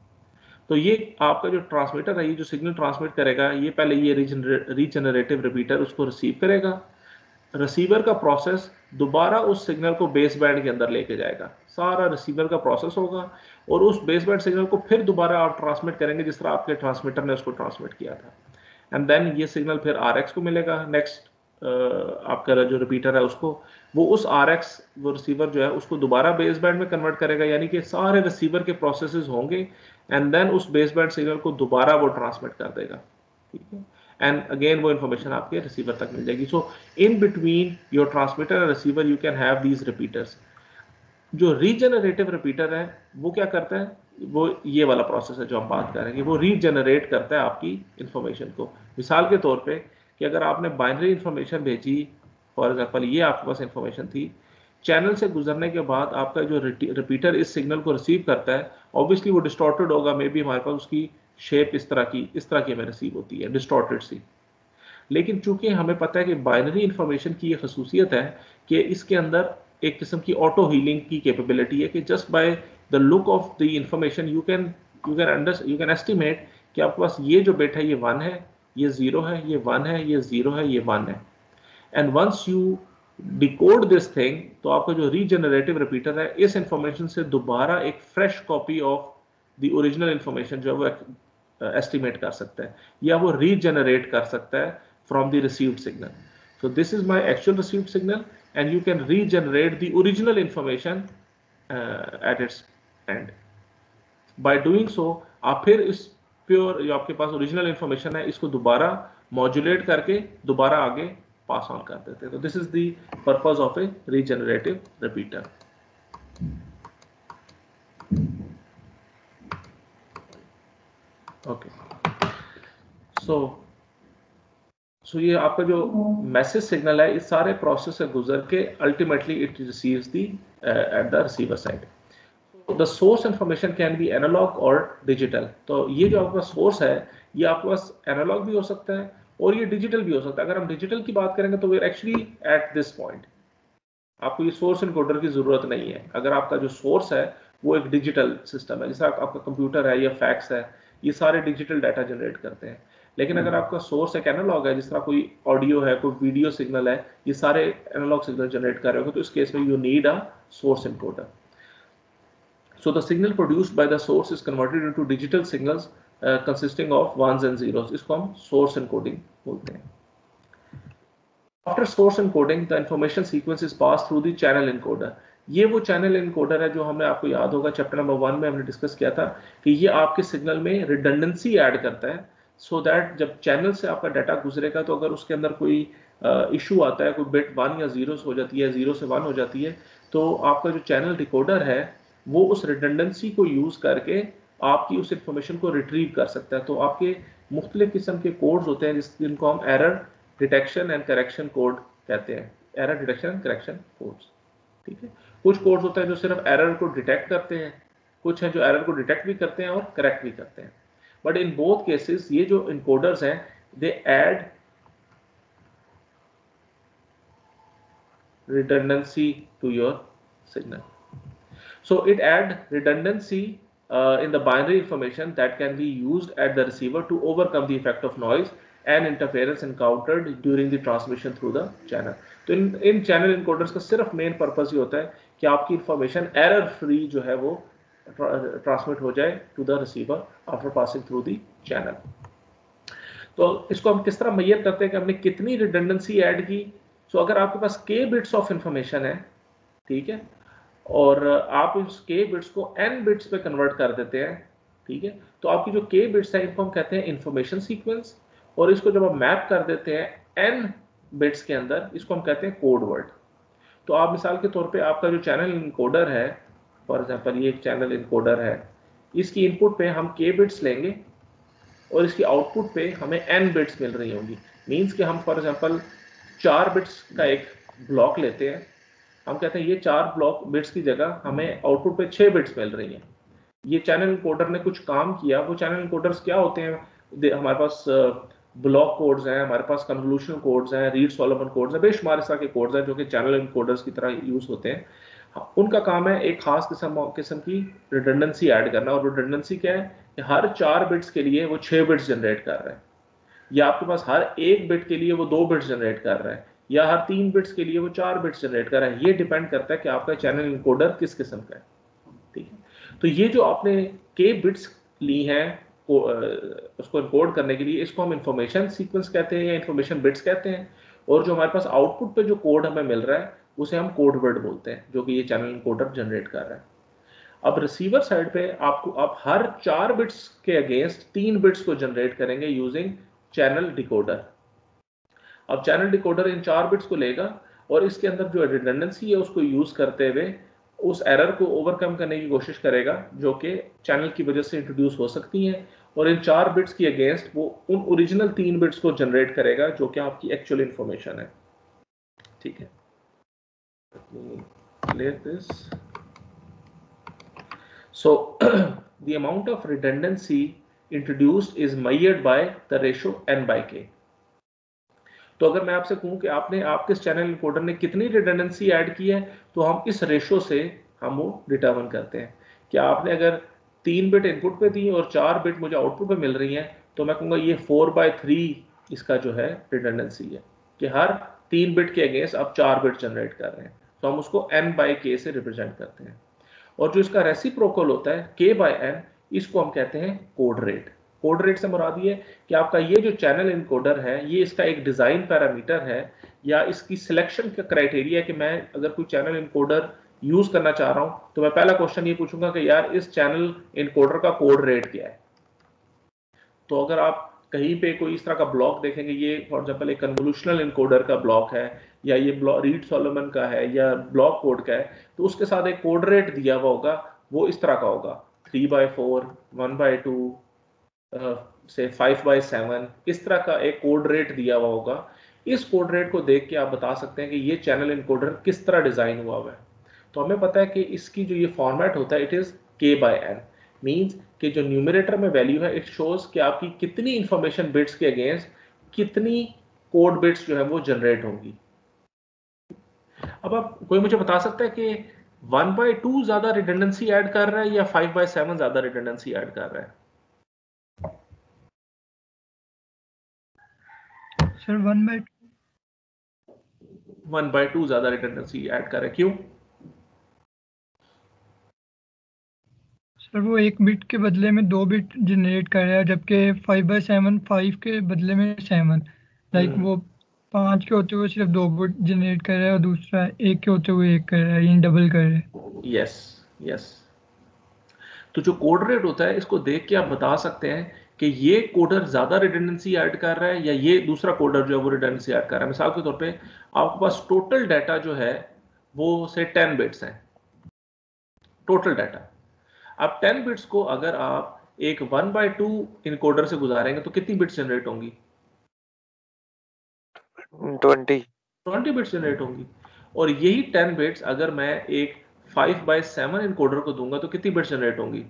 तो ये आपका जो ट्रांसमीटर है, ये जो सिग्नल ट्रांसमिट करेगा, ये पहले ये रीजनरेटिव रिपीटर उसको रिसीव करेगा। रिसीवर का प्रोसेस दोबारा उस सिग्नल को बेस बैंड के अंदर लेके जाएगा, सारा रिसीवर का प्रोसेस होगा, और उस बेस बैंड सिग्नल को फिर दोबारा आप ट्रांसमिट करेंगे जिस तरह आपके ट्रांसमीटर ने उसको ट्रांसमिट किया था। एंड देन ये सिग्नल फिर RX को मिलेगा, नेक्स्ट आपका जो रिपीटर है उसको, वो उस RX वो रिसीवर जो है उसको दोबारा बेस बैंड में कन्वर्ट करेगा, यानी कि सारे रिसीवर के प्रोसेसेस होंगे एंड देन उस बेस बैंड सिग्नल को दोबारा वो ट्रांसमिट कर देगा। ठीक है, एंड अगेन वो इन्फॉर्मेशन आपके रिसीवर तक मिल जाएगी। So in between your transmitter and receiver you can have these repeaters. जो रीजनरेटिव रिपीटर है वो क्या करता है, वो ये वाला प्रोसेस है जो हम बात करेंगे, वो रीजनरेट करता है आपकी इंफॉर्मेशन को। मिसाल के तौर पे कि अगर आपने बाइनरी इंफॉर्मेशन भेजी, फॉर एग्जांपल ये आपके पास इंफॉर्मेशन थी, चैनल से गुजरने के बाद आपका जो रिपीटर इस सिग्नल को रिसीव करता है, ऑब्वियसली वो डिस्टॉर्टेड होगा, मे बी हमारे पास उसकी शेप इस तरह की हमें रिसीव होती है, डिस्टॉर्टेड सी। लेकिन चूंकि हमें पता है कि बाइनरी इंफॉर्मेशन की ये खसूसियत है कि इसके अंदर एक किस्म की ऑटो हीलिंग की कैपेबिलिटी है कि just by the look of the information you can estimate कि आपके पास ये जो बिट है ये 1 है, ये 0 है, ये 1 है, ये 0 है, ये 1 है। And once you decode this thing, तो आपका जो रीजनरेटिव रिपीटर है इस इंफॉर्मेशन से दोबारा एक fresh copy of the original information जो वो एस्टिमेट कर सकता है या वो रीजनरेट कर सकता है from the received signal. So this is my actual received signal and you can regenerate the original information at its end. By doing so आप फिर इस प्योर जो आपके पास ओरिजिनल इंफॉर्मेशन है इसको दोबारा मॉड्यूलेट करके दोबारा आगे पास ऑन कर देते हैं। तो this is the purpose of a regenerative repeater. Okay, so ये आपका जो मैसेज सिग्नल है इस सारे प्रोसेस से गुजर के ultimately it receives the at the receiver side. The source information can be analog और डिजिटल। तो ये जो आपका सोर्स है ये आपके पास एनालॉग भी हो सकता है और ये डिजिटल भी हो सकता है। अगर हम डिजिटल की बात करेंगे तो we are actually at this point आपको ये सोर्स एनकोडर की जरूरत नहीं है। अगर आपका जो सोर्स है वो एक डिजिटल सिस्टम है, जैसा आपका कंप्यूटर है या फैक्स है, ये सारे डिजिटल डाटा जनरेट करते हैं। लेकिन अगर आपका सोर्स एक एनालॉग है, जिस तरह कोई ऑडियो है, कोई वीडियो सिग्नल है, ये सारे एनालॉग सिग्नल जनरेट कर रहे हो, तो इस केस में you need a source encoder. So the signal produced by the source is converted into digital signals consisting of ones and zeros. इसको हम source encoding बोलते हैं। After source encoding, the information sequence is passed through the channel encoder. ये वो channel encoder है जो हमने आपको याद होगा चैप्टर नंबर 1 में हमने डिस्कस किया था कि ये आपके सिग्नल में रिडंडेंसी ऐड करता है, सो दैट जब चैनल से आपका डाटा गुजरेगा तो अगर उसके अंदर कोई इशू आता है, कोई बिट 1 या 0 हो जाती है, 0 से 1 हो जाती है, तो आपका जो चैनल डिकोडर है वो उस रिडंडेंसी को यूज करके आपकी उस इंफॉर्मेशन को रिट्रीव कर सकता है। तो आपके मुख्तलिफ किस्म के कोड्स होते हैं जिनको हम error detection and correction code कहते हैं, error detection and correction codes. ठीक है, कुछ कोड्स होते हैं जो सिर्फ एरर को डिटेक्ट करते हैं, कुछ हैं जो एरर को डिटेक्ट भी करते हैं और करेक्ट भी करते हैं। बट इन बोथ केसेस ये जो इनकोडर्स हैं they add redundancy to your signal. So it add redundancy in the binary information that can be used at the receiver to overcome the effect of noise and interference encountered during the transmission through the channel. तो इन channel encoders का सिर्फ main purpose ये होता है कि आपकी information error free जो है वो ट्रांसमिट हो जाए to the receiver after passing through the channel. तो इसको हम किस तरह मेजर करते हैं कि हमने कितनी रिडंडेंसी ऐड की। सो अगर आपके पास k बिट्स ऑफ इंफॉर्मेशन है, ठीक है, और आप उस k बिट्स को n बिट्स पे कन्वर्ट कर देते हैं, ठीक है, तो आपकी जो k बिट्स है इनको हम कहते हैं इंफॉर्मेशन सीक्वेंस, और इसको जब आप मैप कर देते हैं n बिट्स के अंदर, इसको हम कहते हैं कोड वर्ड। तो आप मिसाल के तौर पे आपका जो चैनल इनकोडर है, फॉर एग्जांपल ये एक चैनल इनकोडर है, इसकी इनपुट पे हम k बिट्स लेंगे और इसकी आउटपुट पे हमें n बिट्स मिल रही होंगी। मींस कि हम फॉर एग्जांपल 4 बिट्स का एक ब्लॉक लेते हैं, हम कहते हैं ये 4 ब्लॉक बिट्स की जगह हमें आउटपुट पे 6 बिट्स मिल रही हैं। ये चैनल एनकोडर ने कुछ काम किया। वो चैनल एनकोडर्स क्या होते हैं, हमारे पास ब्लॉक कोड्स हैं, हमारे पास कन्वोल्यूशन कोड्स हैं, रीड सॉलोमन कोड्स हैं, बेशुमार इस तरह के कोड्स हैं जो कि चैनल एनकोडर्स की तरह यूज होते हैं। उनका काम है एक खास किस्म की रिडंडेंसी ऐड करना। और रिडंडेंसी क्या है कि हर 4 बिट्स के लिए वो 6 बिट्स जनरेट कर रहा है, या आपके पास हर 1 बिट के लिए वो 2 बिट्स जनरेट कर रहा है, या हर 3 बिट्स के लिए वो 4 बिट्स जनरेट कर रहा है। ये डिपेंड करता है कि आपका चैनल इनकोडर किस किस्म का है। ठीक है, तो ये जो आपने k बिट्स ली हैं उसको इनकोड करने के लिए, इसको हम इंफॉर्मेशन सीक्वेंस कहते हैं या इंफॉर्मेशन बिट्स कहते हैं। और जो हमारे पास आउटपुट पे जो कोड हमें मिल रहा है उसे हम कोड वर्ड बोलते हैं, जो कि ये चैनल इनकोडर जनरेट कर रहा है। अब रिसीवर साइड पे आप हर 4 बिट्स के अगेंस्ट 3 बिट्स को जनरेट करेंगे यूजिंग चैनल डिकोडर। अब चैनल डिकोडर इन 4 बिट्स को लेगा और इसके अंदर जो रिडंडेंसी है उसको यूज करते हुए उस एरर को ओवरकम करने की कोशिश करेगा जो कि चैनल की वजह से इंट्रोड्यूस हो सकती हैं, और इन 4 बिट्स की अगेंस्ट वो उन ओरिजिनल 3 बिट्स को जनरेट करेगा जो कि आपकी एक्चुअल इंफॉर्मेशन है। ठीक है, so the amount of redundancy introduced is measured by the ratio n/k। तो अगर मैं आपसे कहूं कि आपने आपके चैनल एनकोडर ने कितनी रिडंडेंसी ऐड की है, तो हम इस रेशो से हम वो डिटरमिन करते हैं कि आपने अगर 3 बिट इनपुट पे दी और 4 बिट मुझे आउटपुट पे मिल रही हैं, तो मैं कहूँगा ये 4/3 इसका जो है रिडंडेंसी है कि हर 3 बिट के अगेंस्ट आप 4 बिट जनरेट कर रहे हैं, तो हम उसको n/k से रिप्रेजेंट करते हैं। और जो इसका रेसिप्रोकल होता है k/n, इसको हम कहते हैं कोड रेट। कोड रेट से मुराद ये कि आपका ये जो चैनल इनकोडर है, ये इसका एक डिज़ाइन पैरामीटर है या इसकी सिलेक्शन का क्राइटेरिया है कि मैं अगर कोई चैनल इनकोडर यूज़ करना चाह रहा हूँ तो मैं पहला क्वेश्चन ये पूछूंगा कि यार इस चैनल इनकोडर का कोड रेट क्या है। तो अगर आप कहीं पे कोई इस तरह का ब्लॉक देखेंगे, ये फॉर एग्जांपल एक कन्वोल्यूशनल इनकोडर का ब्लॉक है या ये रीड सोलोमन का है या ब्लॉक कोड का है, तो उसके साथ एक कोड रेट दिया हुआ होगा, वो इस तरह का होगा 3/4, 1/2, से 5/7, इस तरह का एक कोड रेट दिया हुआ होगा। इस कोड रेट को देख के आप बता सकते हैं कि ये चैनल इनकोडर किस तरह डिज़ाइन हुआ हुआ है। तो हमें पता है कि इसकी जो ये फॉर्मेट होता है, इट इज़ k/n, मीन्स कि जो न्यूमरेटर में वैल्यू है, इट शोज कि आपकी कितनी इंफॉर्मेशन बिट्स के अगेंस्ट कितनी कोड बिट्स जो है वो जनरेट होंगी। अब आप कोई मुझे बता सकता है कि 1/2 ज्यादा रिडंडेंसी ऐड कर रहा है या 5/7 ज्यादा रिडंडेंसी ऐड कर रहा है? सर 1/2 ज्यादा रिडंडेंसी ऐड कर रहा है, क्यों? सर वो 1 बिट के बदले में 2 बिट जनरेट कर रहा है, जबकि 5/7 5 के बदले में 7, लाइक वो 5 के होते हुए सिर्फ 2 बिट जनरेट कर रहा है और दूसरा 1 के होते हुए 1 कर रहा है, यानी डबल कर रहा है। Yes yes. तो जो कोड रेट होता है, इसको देख के आप बता सकते हैं कि ये कोडर ज्यादा रिडंडेंसी ऐड कर रहा है या ये दूसरा कोडर जो है वो रिडंडेंसी ऐड कर रहा है। मिसाल के तौर पे आपके पास टोटल डाटा जो है वो से 10 बिट्स हैं, टोटल डाटा। अब 10 बिट्स को अगर आप एक 1/2 इनकोडर से गुजारेंगे तो कितनी बिट्स जनरेट होंगी? 20 बिट्स जनरेट होंगी। और यही 10 बिट्स अगर मैं एक 5/7 इनकोडर को दूंगा तो कितनी बिट्स जनरेट होंगी?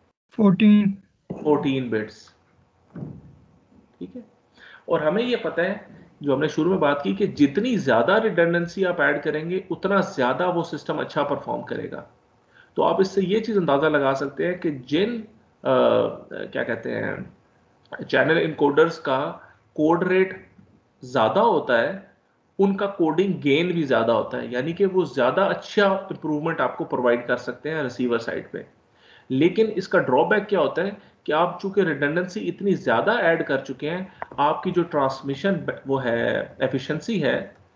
14 बिट्स। ठीक है। और हमें ये पता है, जो हमने शुरू में बात की, कि जितनी ज्यादा रिडंडेंसी आप ऐड करेंगे उतना ज्यादा वो सिस्टम अच्छा परफॉर्म करेगा। तो आप इससे ये चीज अंदाजा लगा सकते हैं कि जिन क्या कहते हैं चैनल इनकोडर्स का कोड रेट ज्यादा होता है, उनका कोडिंग गेन भी ज्यादा होता है, यानी कि वो ज्यादा अच्छा इंप्रूवमेंट आपको प्रोवाइड कर सकते हैं रिसीवर साइड पे। लेकिन इसका ड्रॉबैक क्या होता है कि आप चूंकि रिडंडेंसी इतनी ज्यादा ऐड कर चुके हैं, आपकी जो ट्रांसमिशन वो है एफिशिएंसी है,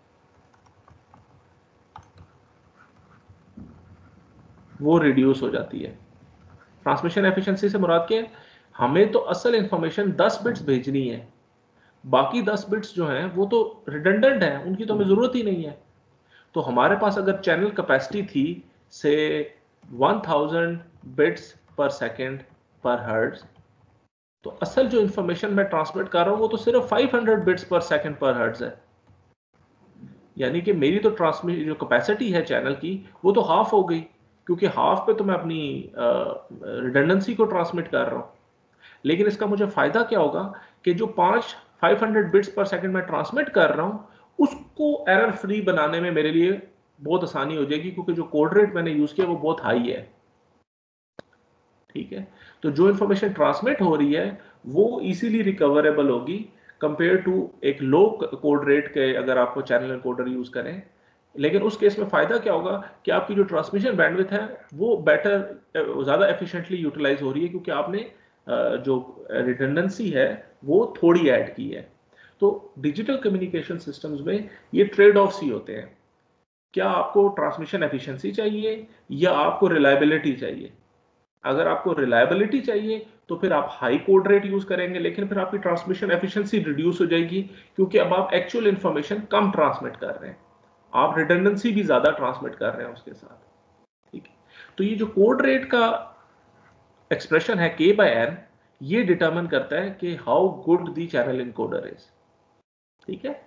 वो रिड्यूस हो जाती है। ट्रांसमिशन एफिशिएंसी से मुराद क्या है? हमें तो असल इंफॉर्मेशन 10 बिट्स भेजनी है, बाकी 10 बिट्स जो हैं वो तो रिडंडेंट हैं, उनकी तो हमें जरूरत ही नहीं है। तो हमारे पास अगर चैनल कैपेसिटी थी से 1000 बिट्स पर सेकंड पर हर्ट्ज, तो असल जो इंफॉर्मेशन मैं ट्रांसमिट कर रहा हूं वो तो सिर्फ 500 बिट्स पर सेकंड पर हर्ट्ज है। यानी कि मेरी तो ट्रांसमिट जो कैपेसिटी है चैनल की वो तो हाफ हो गई, क्योंकि हाफ पे तो मैं अपनी रिडंडेंसी को ट्रांसमिट कर रहा हूं। लेकिन इसका मुझे फायदा क्या होगा कि जो 500 बिट्स पर सेकंड मैं ट्रांसमिट कर रहा हूं, उसको एरर फ्री बनाने में मेरे लिए बहुत आसानी हो जाएगी, क्योंकि जो कोड रेट मैंने यूज किया वो बहुत हाई है। ठीक है। तो जो इंफॉर्मेशन ट्रांसमिट हो रही है वो इजीली रिकवरेबल होगी कंपेयर टू एक लो कोड रेट के अगर आपको चैनल एनकोडर यूज करें। लेकिन उस केस में फायदा क्या होगा कि आपकी जो ट्रांसमिशन बैंडविड्थ है वो बेटर, ज्यादा एफिशिएंटली यूटिलाइज हो रही है, क्योंकि आपने जो रिडंडेंसी है वो थोड़ी ऐड की है। तो डिजिटल कम्युनिकेशन सिस्टम्स में ये ट्रेड ऑफ्स ही होते हैं। क्या आपको ट्रांसमिशन एफिशिएंसी चाहिए या आपको रिलायबिलिटी चाहिए? अगर आपको रिलायबिलिटी चाहिए तो फिर आप हाई कोड रेट यूज करेंगे, लेकिन फिर आपकी ट्रांसमिशन एफिशिएंसी रिड्यूस हो जाएगी, क्योंकि अब आप एक्चुअल इंफॉर्मेशन कम ट्रांसमिट कर रहे हैं, आप रिडंडेंसी भी ज्यादा ट्रांसमिट कर रहे हैं उसके साथ। ठीक है। तो ये जो कोड रेट का एक्सप्रेशन है k/n, ये डिटरमिन करता है कि how good the channel encoder is. ठीक है।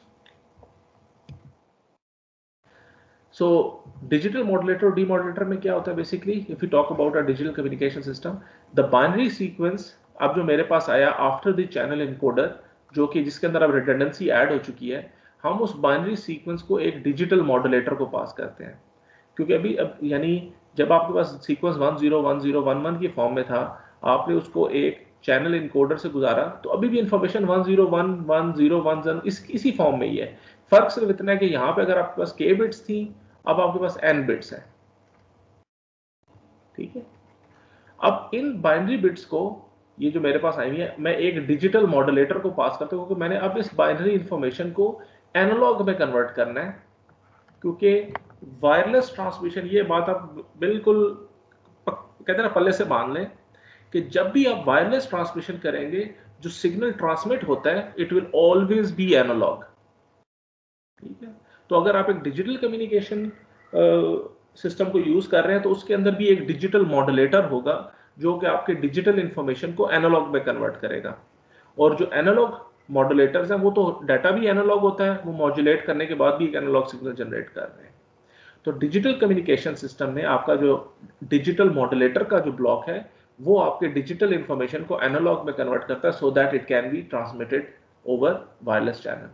सो डिजिटल मॉड्यूलेटर और डीमॉड्यूलेटर में क्या होता है basically, if you talk about a digital communication system, the binary sequence अब जो मेरे पास आया आफ्टर द चैनल इनकोडर, जो कि जिसके अंदर अब रिडंडेंसी ऐड हो चुकी है, हम उस बाइनरी सीक्वेंस को एक डिजिटल मॉड्यूलेटर को पास करते हैं। क्योंकि अभी अब यानी जब आपके पास सीक्वेंस 101011 की फॉर्म में था, आपने उसको एक चैनल इनकोडर से गुजारा, तो अभी भी इंफॉर्मेशन 10111011 इसी फॉर्म में ही है। फर्क सिर्फ इतना है कि यहाँ पे अगर आपके पास k बिट्स थी, अब आपके पास n बिट्स है। ठीक है, अब इन बाइनरी बिट्स को, ये जो मेरे पास आई हुई है, मैं एक डिजिटल मॉड्यूलेटर को पास करता हूँ, क्योंकि मैंने अब इस बाइनरी इंफॉर्मेशन को एनालॉग में कन्वर्ट करना है। क्योंकि वायरलेस ट्रांसमिशन, ये बात आप बिल्कुल कहते हैं ना पल्ले से बांध लें, कि जब भी आप वायरलेस ट्रांसमिशन करेंगे, जो सिग्नल ट्रांसमिट होता है it will always be analog. ठीक है, तो अगर आप एक डिजिटल कम्युनिकेशन सिस्टम को यूज कर रहे हैं, तो उसके अंदर भी एक डिजिटल मॉड्यूलेटर होगा जो कि आपके डिजिटल इंफॉर्मेशन को एनालॉग में कन्वर्ट करेगा। और जो एनालॉग मॉड्यूलेटर्स हैं, वो तो डाटा भी एनालॉग होता है, वो मॉड्यूलेट करने के बाद भी एक एनालॉग सिग्नल जनरेट कर रहे हैं। तो डिजिटल कम्युनिकेशन सिस्टम में आपका जो डिजिटल मॉड्यूलेटर का जो ब्लॉक है, वो आपके डिजिटल इंफॉर्मेशन को एनालॉग में कन्वर्ट करता है, so that it can be transmitted over wireless channel.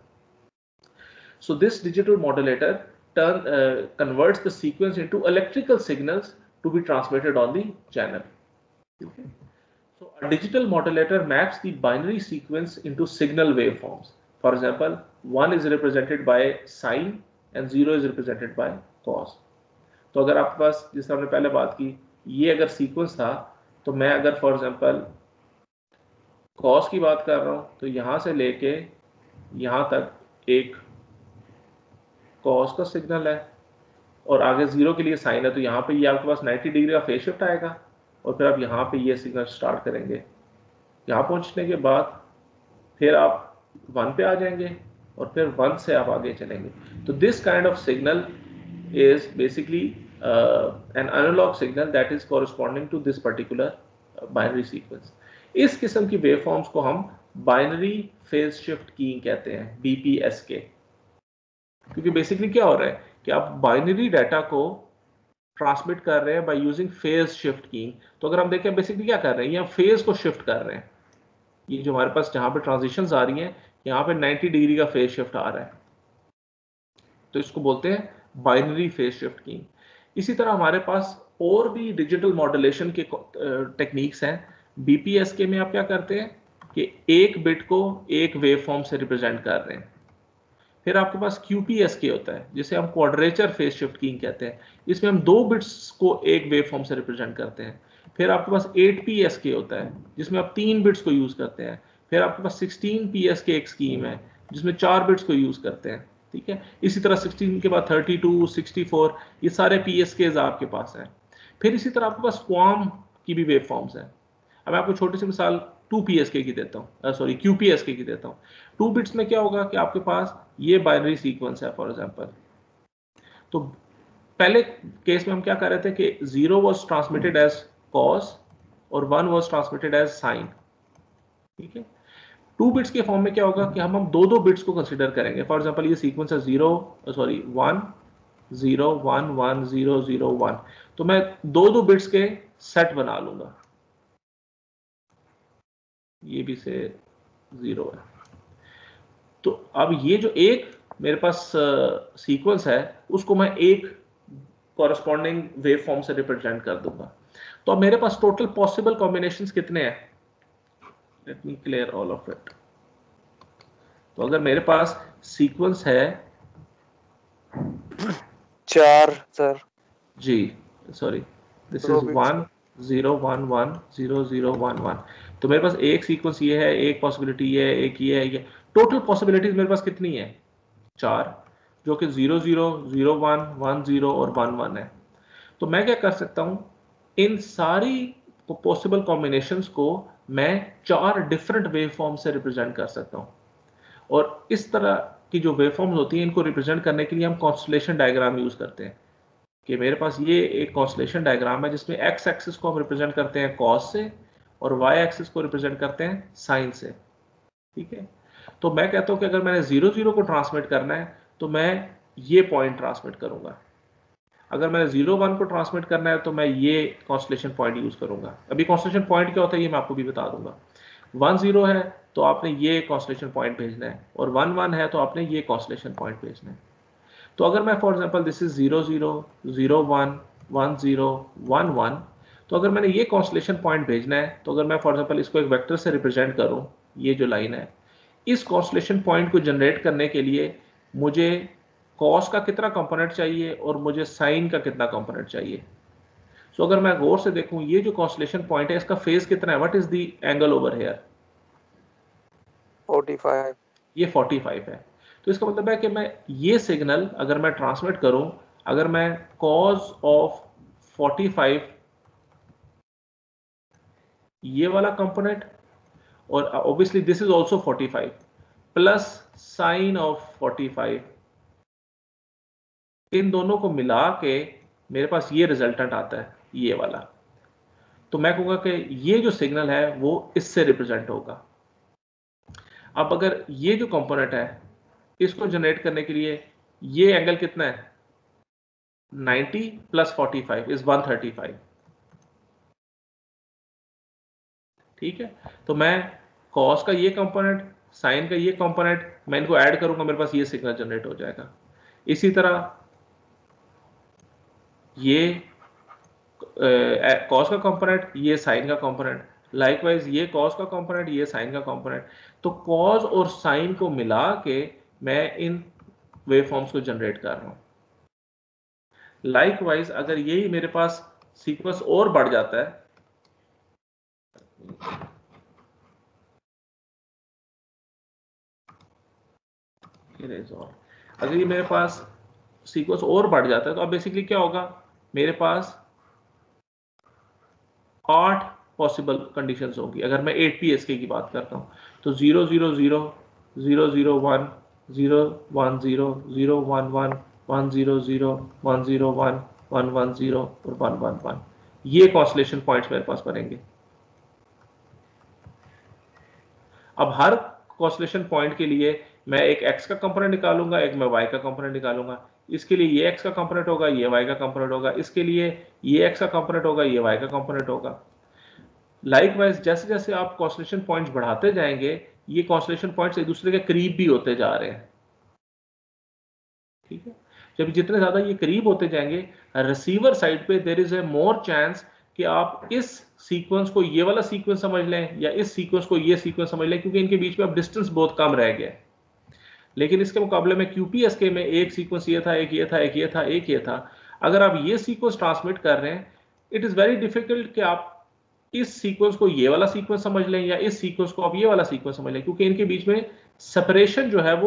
So this digital modulator converts the sequence into electrical signals to be transmitted on the channel. Okay. So a digital modulator maps the binary sequence into signal waveforms. For example, 1 is represented by sine and 0 is represented by cos. तो अगर आपके पास, जिस हमने पहले बात की, ये अगर सीक्वेंस था, तो मैं अगर फॉर एग्जांपल cos की बात कर रहा हूँ, तो यहाँ से लेके यहाँ तक एक कॉस का सिग्नल है, और आगे 0 के लिए साइन है, तो यहाँ पे ये आपके पास 90 डिग्री का फेज शिफ्ट आएगा, और फिर आप यहाँ पे ये सिग्नल स्टार्ट करेंगे। यहाँ पहुँचने के बाद फिर आप 1 पे आ जाएंगे, और फिर 1 से आप आगे चलेंगे। तो this kind of signal is basically an analog signal that is corresponding to this particular binary sequence. इस किस्म की वेवफॉर्म्स को हम बाइनरी फेज शिफ्ट कीइंग कहते हैं, BPSK। क्योंकि बेसिकली क्या हो रहा है कि आप बाइनरी डाटा को ट्रांसमिट कर रहे हैं by using phase shift keying. तो अगर हम देखें बेसिकली क्या कर रहे हैं, यहाँ फेज को शिफ्ट कर रहे हैं। ये जो हमारे पास जहां पे ट्रांजिशंस आ रही हैं, यहाँ पे 90 डिग्री का फेज शिफ्ट आ रहा है, तो इसको बोलते हैं बाइनरी फेज शिफ्ट कीइंग। इसी तरह हमारे पास और भी डिजिटल मॉड्यूलेशन के टेक्निक्स हैं। BPSK में आप क्या करते हैं कि एक बिट को एक वेव फॉर्म से रिप्रेजेंट कर रहे हैं। फिर आपके पास QPSK होता है, जिसे हम क्वाड्रेचर फेज शिफ्ट कीइंग कहते हैं। इसमें हम 2 बिट्स को एक वेव फॉर्म से रिप्रेजेंट करते हैं। फिर आपके पास 8PSK होता है, जिसमें आप 3 बिट्स को यूज करते हैं। फिर आपके पास 16PSK एक स्कीम है, जिसमें 4 बिट्स को यूज करते हैं। ठीक है, इसी तरह 16 के बाद 32, 64, ये सारे PSKs आपके पास हैं। फिर इसी तरह आपके पास QAM की भी वेव फॉर्म्स हैं। अब मैं आपको छोटी सी मिसाल 2PSK की देता हूँ, सॉरी QPSK की देता हूँ। 2 बिट्स में क्या होगा कि आपके पास ये बाइनरी सीक्वेंस है फॉर एग्जांपल। तो पहले केस में हम क्या कर रहे थे कि 0 वाज ट्रांसमिटेड एज cos और 1 वाज ट्रांसमिटेड एज sin। ठीक है, 2 बिट्स के फॉर्म में क्या होगा कि हम 2 बिट्स को कंसीडर करेंगे। फॉर एग्जांपल ये सीक्वेंस है 1 0 1 1 0 0 1, तो मैं 2 बिट्स के सेट बना लूंगा। ये भी से 0 है, तो अब ये जो एक मेरे पास सीक्वेंस है, उसको मैं एक कॉरस्पॉन्डिंग वेव फॉर्म से रिप्रेजेंट कर दूंगा। तो अब मेरे पास टोटल पॉसिबल कॉम्बिनेशंस कितने हैं? Let me clear all of it. तो अगर मेरे पास सीक्वेंस है 4 sir ji, sorry, this is 1 0 1 1 0 0 1 1, तो मेरे पास एक सीक्वेंस ये है, एक पॉसिबिलिटी ये है, एक ये है, ये टोटल पॉसिबिलिटीज मेरे पास कितनी है? 4, जो कि 0 0 0 1 1 0 और 1 1 है। तो मैं क्या कर सकता हूं, इन सारी पॉसिबल कॉम्बिनेशंस को मैं 4 डिफरेंट वेव फॉर्म से रिप्रेजेंट कर सकता हूं। और इस तरह की जो वेव फॉर्म्स होती हैं, इनको रिप्रेजेंट करने के लिए हम कॉन्स्टलेशन डायग्राम यूज करते हैं। कि मेरे पास ये एक कॉन्स्टलेशन डायग्राम है, जिसमें एक्स एक्सिस को हम रिप्रेजेंट करते हैं कॉस से, और वाई एक्सिस को रिप्रेजेंट करते हैं साइन से। ठीक है, तो मैं कहता हूं कि अगर मैंने 0 0 को ट्रांसमिट करना है, तो मैं ये पॉइंट ट्रांसमिट करूंगा। अगर मैंने 0 1 को ट्रांसमिट करना है, तो मैं ये कॉन्स्टलेशन पॉइंट यूज करूंगा। अभी कॉन्स्टलेशन पॉइंट क्या होता है ये मैं आपको भी बता दूंगा। 1 0 है तो आपने ये कॉन्स्टलेशन पॉइंट भेजना है, और 1 1 है तो आपने ये कॉन्स्टलेशन पॉइंट भेजना है। तो अगर मैं फॉर एग्जांपल दिस इज 0 0 0 1 1011, तो अगर मैंने ये कॉन्स्टलेशन पॉइंट भेजना है, तो अगर मैं फॉर एग्जांपल इसको एक वेक्टर से रिप्रेजेंट करूं, ये जो लाइन है, इस कॉन्स्टलेशन पॉइंट को जनरेट करने के लिए मुझे कॉस का कितना कंपोनेंट चाहिए और मुझे साइन का कितना कंपोनेंट चाहिए। सो अगर मैं गौर से देखूं, ये जो कॉन्स्टलेशन पॉइंट है इसका फेज कितना है, what is the angle over here, 45, ये 45 है। तो इसका मतलब है कि मैं ये सिग्नल अगर मैं ट्रांसमिट करूं, अगर मैं कॉस ऑफ 45 ये वाला कंपोनेंट, और obviously this is also 45 plus sine of 45, इन दोनों को मिला के मेरे पास ये रिजल्टेंट आता है, ये वाला। तो मैं कहूंगा कि ये जो सिग्नल है वो इससे रिप्रेजेंट होगा। अब अगर ये जो कंपोनेंट है इसको जनरेट करने के लिए ये एंगल कितना है, 90 प्लस 45 इज 135, ठीक है। तो मैं कॉस का ये कंपोनेंट, साइन का ये कंपोनेंट, मैं इनको ऐड करूंगा, मेरे पास ये सिग्नल जनरेट हो जाएगा। इसी तरह ये कॉस का कंपोनेंट, ये साइन का कंपोनेंट, लाइकवाइज ये कॉस का कंपोनेंट, ये साइन का कंपोनेंट। तो कॉस और साइन को मिला के मैं इन वेवफॉर्म्स को जनरेट कर रहा हूं। लाइकवाइज अगर यही मेरे पास सीक्वेंस और बढ़ जाता है, अगर ये मेरे पास सीक्वेंस और बढ़ जाता है, तो अब बेसिकली क्या होगा, मेरे पास 8 पॉसिबल कंडीशंस होगी। अगर मैं 8PSK की बात करता हूं, तो 0 0 0 0 0 1 0 1 0 0 1 1 1 0 0 1 0 1 1 1 0 और 1 1 1, ये कॉन्स्टलेशन पॉइंट्स मेरे पास बनेंगे। अब हर कॉन्स्टलेशन पॉइंट के लिए मैं एक x का कंपोनेंट निकालूंगा, एक मैं y का कंपोनेंट निकालूंगा। इसके लिए ये x का कंपोनेंट होगा, ये y का कंपोनेंट होगा, इसके लिए ये x का कंपोनेंट होगा, ये y का कंपोनेंट होगा। लाइकवाइज जैसे जैसे आप कॉन्स्टलेशन पॉइंट्स बढ़ाते जाएंगे, ये कॉन्स्टलेशन पॉइंट्स एक दूसरे के करीब भी होते जा रहे हैं, ठीक है। जब जितने ज्यादा ये करीब होते जाएंगे, रिसीवर साइड पे there is a more chance कि आप इस सीक्वेंस को ये वाला सीक्वेंस समझ लें या इस सीक्वेंस को ये सीक्वेंस समझ लें, क्योंकि इनके बीच में अब डिस्टेंस बहुत कम रह गया है। लेकिन इसके मुकाबले में QPSK में एक सीक्वेंस ये था, एक ये था, एक ये था, एक ये था। अगर आप ये सीक्वेंस ट्रांसमिट कर रहे हैं, इट इज वेरी डिफिकल्ट कि आप इस सीक्वेंस को ये वाला सीक्वेंस समझ लें या इस सीक्वेंस को आप ये वाला सीक्वेंस समझ लें, क्योंकि इनके बीच में सेपरेशन जो है वो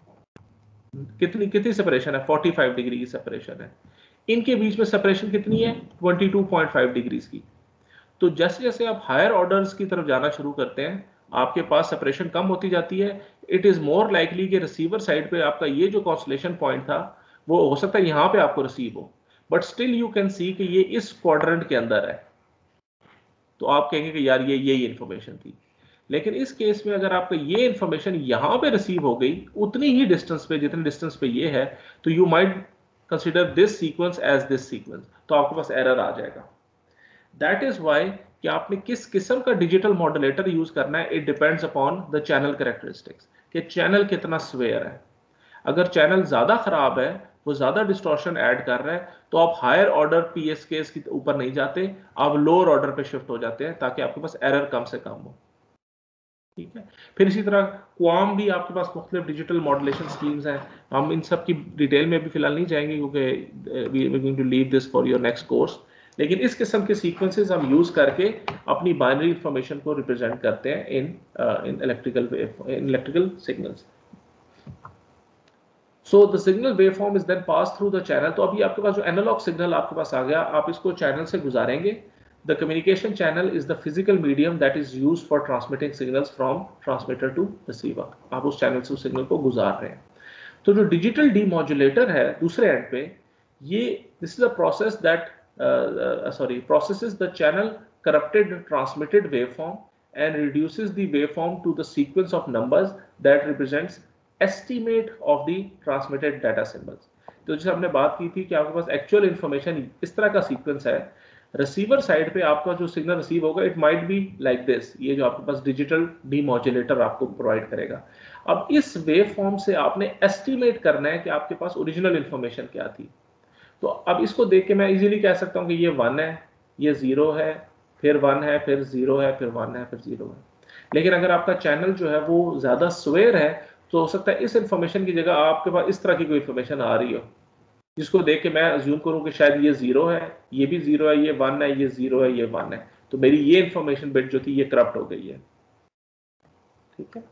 कितनी सेपरेशन है, 45 डिग्री की सेपरेशन है। इनके बीच में सेपरेशन कितनी है, 22.5 डिग्रीज की। तो जैसे जैसे आप हायर ऑर्डर्स की तरफ जाना शुरू करते हैं, आपके पास सेपरेशन कम होती जाती है। इट इज मोर लाइकली कि रिसीवर साइड पे आपका ये जो कॉन्स्टलेशन पॉइंट था वो हो सकता है यहां पे आपको रिसीव हो, but still you can see कि ये इस क्वाड्रेंट के अंदर है। तो आप कहेंगे कि यार ये यही इंफॉर्मेशन थी। लेकिन इस केस में अगर आपको ये इंफॉर्मेशन यहां पे रिसीव हो गई उतनी ही डिस्टेंस पे, जितने डिस्टेंस पे ये है, तो you might consider this sequence as this sequence, तो आपके पास एरर आ जाएगा। दैट इज वाई कि आपने किस किस्म का डिजिटल मॉड्यूलेटर यूज करना है, it depends upon the channel characteristics, कि चैनल कितना स्वेयर है। अगर चैनल ज्यादा खराब है, वो ज्यादा डिस्टॉर्शन ऐड कर रहा है, तो आप हायर ऑर्डर PSKs के ऊपर नहीं जाते, आप लोअर ऑर्डर पे शिफ्ट हो जाते हैं, ताकि आपके पास एरर कम से कम हो, ठीक है। फिर इसी तरह क्वाम भी आपके पास मुख्तलिफ डिजिटल मॉड्यूलेशन स्कीम्स हैं। हम इन सब की डिटेल में भी फिलहाल नहीं जाएंगे, क्योंकि we are going to leave this for your next course. लेकिन इस किस्म के सीक्वेंसेस हम यूज करके अपनी बाइनरी इंफॉर्मेशन को रिप्रेजेंट करते हैं in electrical signals. So the signal waveform is then pass through the channel. तो अभी आपके पास जो एनालॉग सिग्नल आपके पास आ गया, आप इसको चैनल से गुजारेंगे। The communication channel is the physical medium that is used for transmitting signals from transmitter to receiver. आप उस चैनल से उस सिग्नल को गुजार रहे हैं। तो जो डिजिटल डीमॉड्यूलेटर है दूसरे एंड पे, ये this is a process that processes the channel corrupted transmitted waveform and reduces the waveform to the sequence of numbers that represents estimate of the transmitted data symbols. तो जैसे हमने बात की थी कि आपके पास एक्चुअल इंफॉर्मेशन इस तरह का सीक्वेंस है, रिसीवर साइड पे आपका जो सिग्नल रिसीव होगा it might be like this, ये जो आपके पास डिजिटल डीमॉड्यूलेटर आपको प्रोवाइड करेगा। अब इस वेव फॉर्म से आपने एस्टिमेट करना है कि आपके पास ओरिजिनल इंफॉर्मेशन क्या थी। तो अब इसको देख के मैं इजीली कह सकता हूँ कि ये 1 है, ये 0 है, फिर 1 है, फिर 0 है, फिर 1 है, फिर 0 है। लेकिन अगर आपका चैनल जो है वो ज़्यादा स्वेयर है तो हो सकता है इस इंफॉर्मेशन की जगह आपके पास इस तरह की कोई इंफॉर्मेशन आ रही हो जिसको देख के मैं अज्यूम करूँ कि शायद ये 0 है, ये भी 0 है, ये 1 है, ये 0 है, ये 1 है, तो मेरी ये इंफॉर्मेशन बिट जो थी ये करप्ट हो गई है। ठीक है,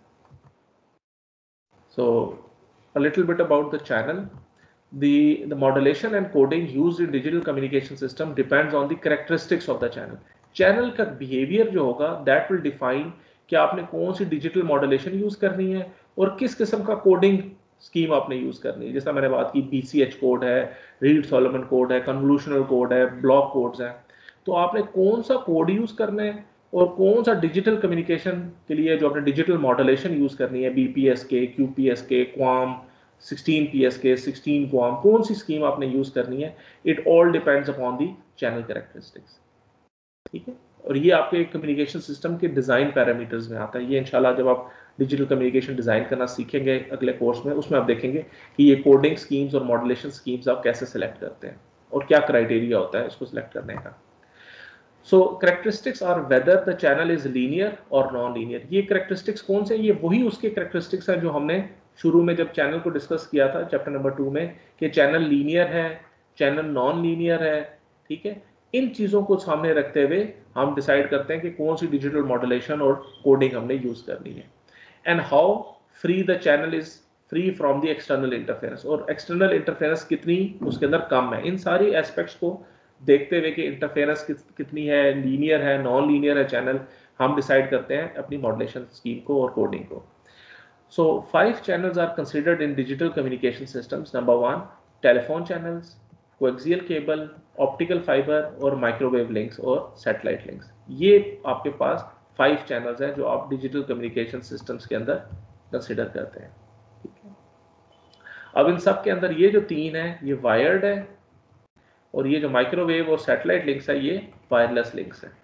so a little bit about the channel. The modulation and coding used in digital communication system depends on the characteristics of the channel. Channel का बिहेवियर जो होगा that will define कि आपने कौन सी डिजिटल मॉड्यूलेशन यूज करनी है और किस किस्म का कोडिंग स्कीम आपने यूज करनी है। जैसा मैंने बात की BCH कोड है, रीड सोलोमन कोड है, कन्वोल्यूशनल कोड है, ब्लॉक कोड्स हैं, तो आपने कौन सा कोड यूज करना है और कौन सा डिजिटल कम्युनिकेशन के लिए जो आपने डिजिटल मॉड्यूलेशन यूज करनी है, BPSK, QPSK, QAM, 16 PSK, 16 QAM, कौन सी स्कीम आपने यूज करनी है, it all depends upon the channel characteristics. ठीक है, और ये आपके कम्युनिकेशन सिस्टम के डिजाइन पैरामीटर्स में आता है। ये इंशाल्लाह जब आप डिजिटल कम्युनिकेशन डिजाइन करना सीखेंगे अगले कोर्स में, उसमें आप देखेंगे कि ये कोडिंग स्कीम्स और मॉड्यूलेशन स्कीम्स आप कैसे सिलेक्ट करते हैं और क्या क्राइटेरिया होता है इसको सिलेक्ट करने का। So characteristics are whether the channel is linear और नॉन लीनियर। ये कैरेक्टरिस्टिक्स कौन से हैं? ये वही उसके कैरेक्टरिस्टिक्स हैं जो हमने शुरू में जब चैनल को डिस्कस किया था चैप्टर नंबर 2 में, कि चैनल लीनियर है, चैनल नॉन लीनियर है। ठीक है, इन चीज़ों को सामने रखते हुए हम डिसाइड करते हैं कि कौन सी डिजिटल मॉड्यूलेशन और कोडिंग हमने यूज करनी है, and how free the channel is free from the external interference, और एक्सटर्नल इंटरफेरेंस कितनी उसके अंदर कम है। इन सारी एस्पेक्ट्स को देखते हुए कि इंटरफेरेंस कितनी है, लीनियर है, नॉन लीनियर है चैनल, हम डिसाइड करते हैं अपनी मॉड्यूलेशन स्कीम को और कोडिंग को। So 5 channels are considered in digital communication systems. Number 1, telephone channels, coaxial cable, optical fiber और microwave links और satellite links. ये आपके पास 5 channels हैं जो आप digital communication systems के अंदर consider करते हैं। ठीक है, अब इन सब के अंदर ये जो 3 है ये wired है और ये जो microwave और satellite links है ये wireless links है।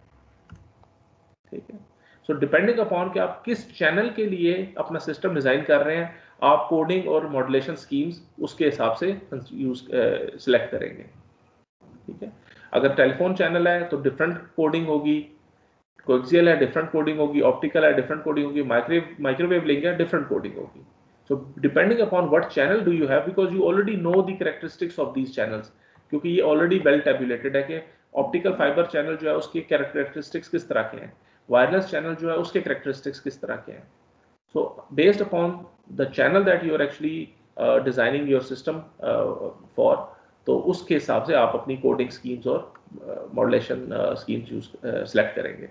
ठीक है, सो डिपेंडिंग अपॉन कि आप किस चैनल के लिए अपना सिस्टम डिजाइन कर रहे हैं, आप कोडिंग और मॉड्यूलेशन स्कीम्स उसके हिसाब से यूज सिलेक्ट करेंगे। ठीक है, अगर टेलीफोन चैनल है तो डिफरेंट कोडिंग होगी, कोएक्सियल है डिफरेंट कोडिंग होगी, ऑप्टिकल है डिफरेंट कोडिंग होगी, माइक्रोवेव लिंक है डिफरेंट कोडिंग होगी। So depending upon what channel do you have, because you already know the characteristics of these channels, क्योंकि ये ऑलरेडी वेल टेबुलेटेड है कि ऑप्टिकल फाइबर चैनल जो है उसके कैरेक्टरिस्टिक्स किस तरह के हैं, वायरलेस चैनल जो है उसके कैरेक्टरिस्टिक्स किस तरह के हैं। So based upon the channel that you are actually designing your system for, तो उसके हिसाब से आप अपनी कोडिंग स्कीम्स और मॉड्यूलेशन स्कीम्स यूज सेलेक्ट करेंगे।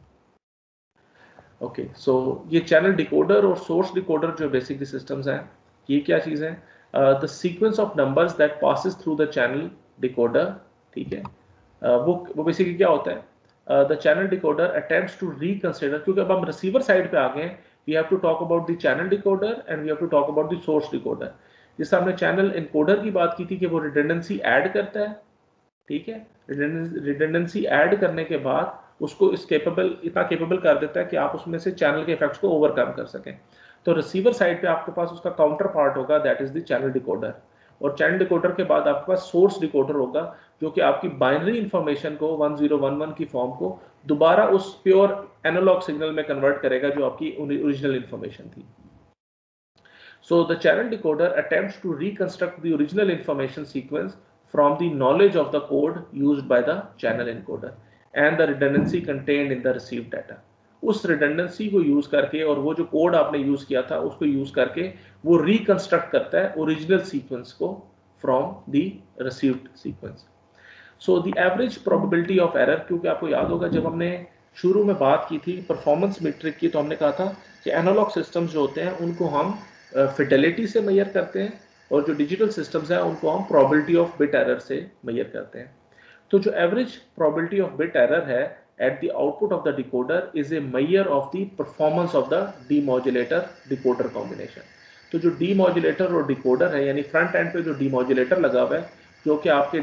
ओके, सो ये चैनल डिकोडर और सोर्स डिकोडर जो बेसिकली सिस्टम्स हैं, ये क्या चीज़ है? The sequence of numbers that passes through the channel decoder. ठीक है, वो बेसिकली क्या होता है? The channel decoder attempts to reconsider, क्योंकि अब हम रिसीवर साइड पे आ गए हैं, we have to talk about the channel decoder and we have to talk about the source decoder। जिससे हमने चैनल एनकोडर की बात की थी कि वो रिडंडेंसी ऐड करता है। ठीक है, रिडंडेंसी ऐड करने के बाद उसको इतना केपेबल कर देता है कि आप उसमें से चैनल के इफेक्ट्स को ओवरकम कर सकें। तो रिसीवर साइड पे आपके पास उसका काउंटर पार्ट होगा, that is the channel decoder. और चैनल डिकोडर के बाद आपके पास सोर्स डिकोडर होगा, जो कि आपकी बाइनरी इंफॉर्मेशन को 1011 की फॉर्म को दोबारा उस प्योर एनालॉग सिग्नल में कन्वर्ट करेगा जो आपकी ओरिजिनल इंफॉर्मेशन थी। So the channel decoder attempts to reconstruct the original information sequence from the knowledge of the code used by the channel encoder and the redundancy contained in the received data. उस redundancy को use करके और वो जो code आपने use किया था उसको यूज करके वो रिकंस्ट्रक्ट करता है ओरिजिनल सीक्वेंस को from the received sequence. So the average probability of error, क्योंकि आपको याद होगा जब हमने शुरू में बात की थी परफॉर्मेंस मीट्रिक की, तो हमने कहा था कि एनालॉग सिस्टम्स जो होते हैं उनको हम फिडेलिटी से मेजर करते हैं और जो डिजिटल सिस्टम्स हैं उनको हम प्रोबेबिलिटी ऑफ बिट एरर से मेजर करते हैं। तो जो average probability of bit error है at the output of the decoder is a measure of the performance of the demodulator decoder combination। तो जो demodulator और decoder है, यानी फ्रंट एंड पे जो demodulator लगा हुआ है जो कि आपके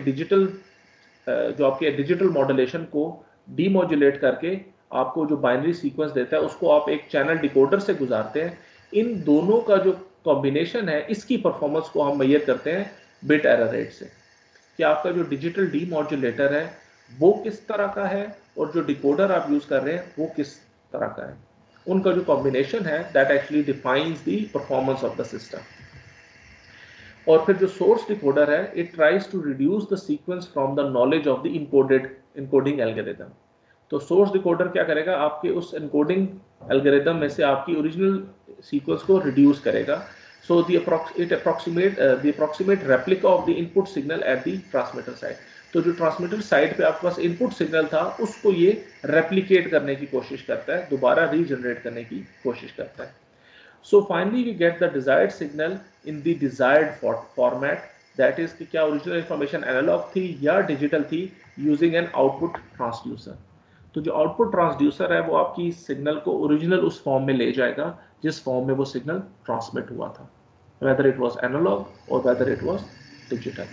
डिजिटल मॉड्यूलेशन को डीमोजुलेट करके आपको जो बाइनरी सीक्वेंस देता है उसको आप एक चैनल डिकोडर से गुजारते हैं, इन दोनों का जो कॉम्बिनेशन है इसकी परफॉर्मेंस को हम मेजर करते हैं बिट एरर रेट से। कि आपका जो डिजिटल डीमॉड्यूलेटर है वो किस तरह का है और जो डिकोडर आप यूज कर रहे हैं वो किस तरह का है। उनका जो कॉम्बिनेशन है that actually defines the performance of the system. और फिर जो सोर्स डिकोडर है it tries to reduce the sequence from the knowledge of the encoding algorithm. तो सोर्स डिकोडर क्या करेगा, आपके उस एनकोडिंग एल्गोरिथम में से आपकी ओरिजिनल सीक्वेंस को रिड्यूस करेगा। सो it approximate the approximate replica of the input signal at the transmitter side। तो जो ट्रांसमीटर साइड पे आपके पास इनपुट सिग्नल था उसको ये रेप्लिकेट करने की कोशिश करता है, दोबारा रीजनरेट करने की कोशिश करता है। So finally we get the desired signal in the desired format, that is कि क्या ओरिजिनल इंफॉर्मेशन एनालॉग थी या डिजिटल थी, यूजिंग एन आउटपुट ट्रांसड्यूसर। तो जो आउटपुट ट्रांसड्यूसर है वो आपकी सिग्नल को ओरिजिनल उस फॉर्म में ले जाएगा जिस फॉर्म में वो सिग्नल ट्रांसमिट हुआ था, whether it was analog or whether it was digital।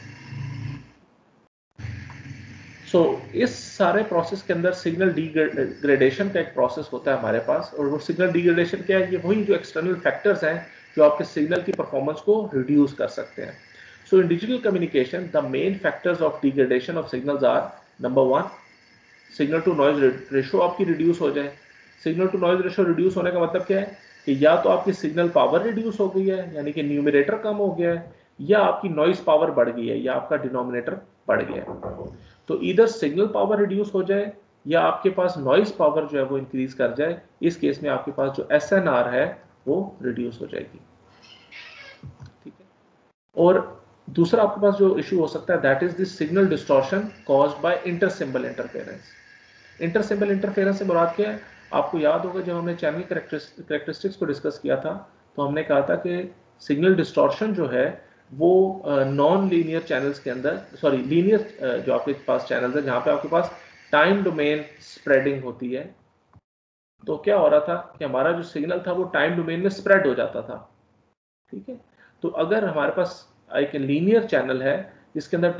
So इस सारे प्रोसेस के अंदर सिग्नल डिग्रेडेशन का एक प्रोसेस होता है हमारे पास, और वो सिग्नल डिग्रेडेशन क्या है, ये वही जो एक्सटर्नल फैक्टर्स हैं जो आपके सिग्नल की परफॉर्मेंस को रिड्यूस कर सकते हैं। So in digital communication the main factors of degradation of signals are, number 1 signal to noise ratio आपकी रिड्यूस हो जाए। Signal to noise ratio reduce होने का मतलब क्या है कि या तो आपकी सिग्नल पावर रिड्यूस हो गई है यानी कि न्यूमरेटर कम हो गया है, या आपकी नॉइज पावर बढ़ गई है, या आपका डिनोमिनेटर बढ़ गया है। तो इधर सिग्नल पावर रिड्यूस हो जाए या आपके पास नॉइज पावर जो है वो इंक्रीज कर जाए, इस केस में आपके पास जो SNR है वो रिड्यूस हो जाएगी। ठीक है। और दूसरा आपके पास जो इशू हो सकता है that is the signal distortion caused by intersymbol interference. Intersymbol interference से मुराद क्या है, आपको याद होगा जब हमने चैनल कैरेक्टरिस्टिक्स को डिस्कस किया था तो हमने कहा था कि सिग्नल डिस्टॉर्शन जो है वो नॉन लीनियर चैनल्स के अंदर, सॉरी लीनियर जो आपके पास चैनल्स है जहाँ पे आपके पास टाइम डोमेन स्प्रेडिंग होती है, तो क्या हो रहा था कि हमारा जो सिग्नल था वो टाइम डोमेन में स्प्रेड हो जाता था। ठीक है। तो अगर हमारे पास एक लीनियर चैनल है जिसके अंदर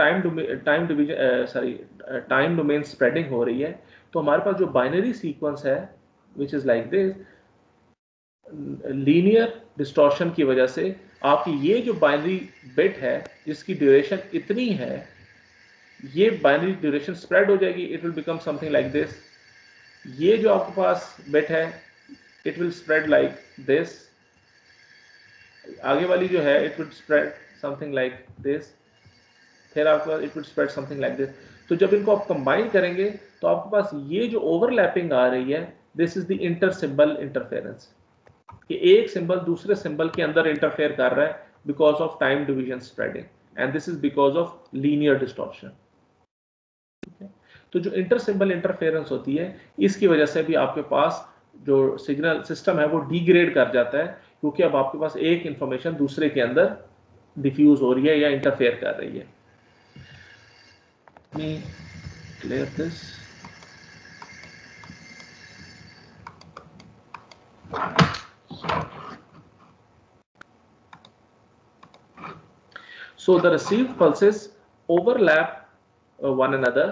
टाइम डोमेन स्प्रेडिंग हो रही है, तो हमारे पास जो बाइनरी सीक्वेंस है which is like this, linear distortion की वजह से आपकी ये जो बाइनरी बिट है जिसकी ड्यूरेशन इतनी है, ये बाइनरी ड्यूरेशन स्प्रेड हो जाएगी, it will become something like this. ये जो आपके पास बिट है it will spread like this, आगे वाली जो है it will spread something like this, फिर आपके पास it will spread something like this. तो जब इनको आप कंबाइन करेंगे तो आपके पास ये जो ओवरलैपिंग आ रही है, this is the inter symbol interference, कि एक सिंबल दूसरे सिंबल के अंदर इंटरफेयर कर रहा है because of time division spreading, and this is because of linear distortion. तो जो इंटर सिंबल इंटरफेरेंस होती है इसकी वजह से भी आपके पास जो सिग्नल सिस्टम है वो डिग्रेड कर जाता है, क्योंकि अब आपके पास एक इंफॉर्मेशन दूसरे के अंदर डिफ्यूज हो रही है या इंटरफेयर कर रही है। Let me clear this. So the received pulses overlap one another.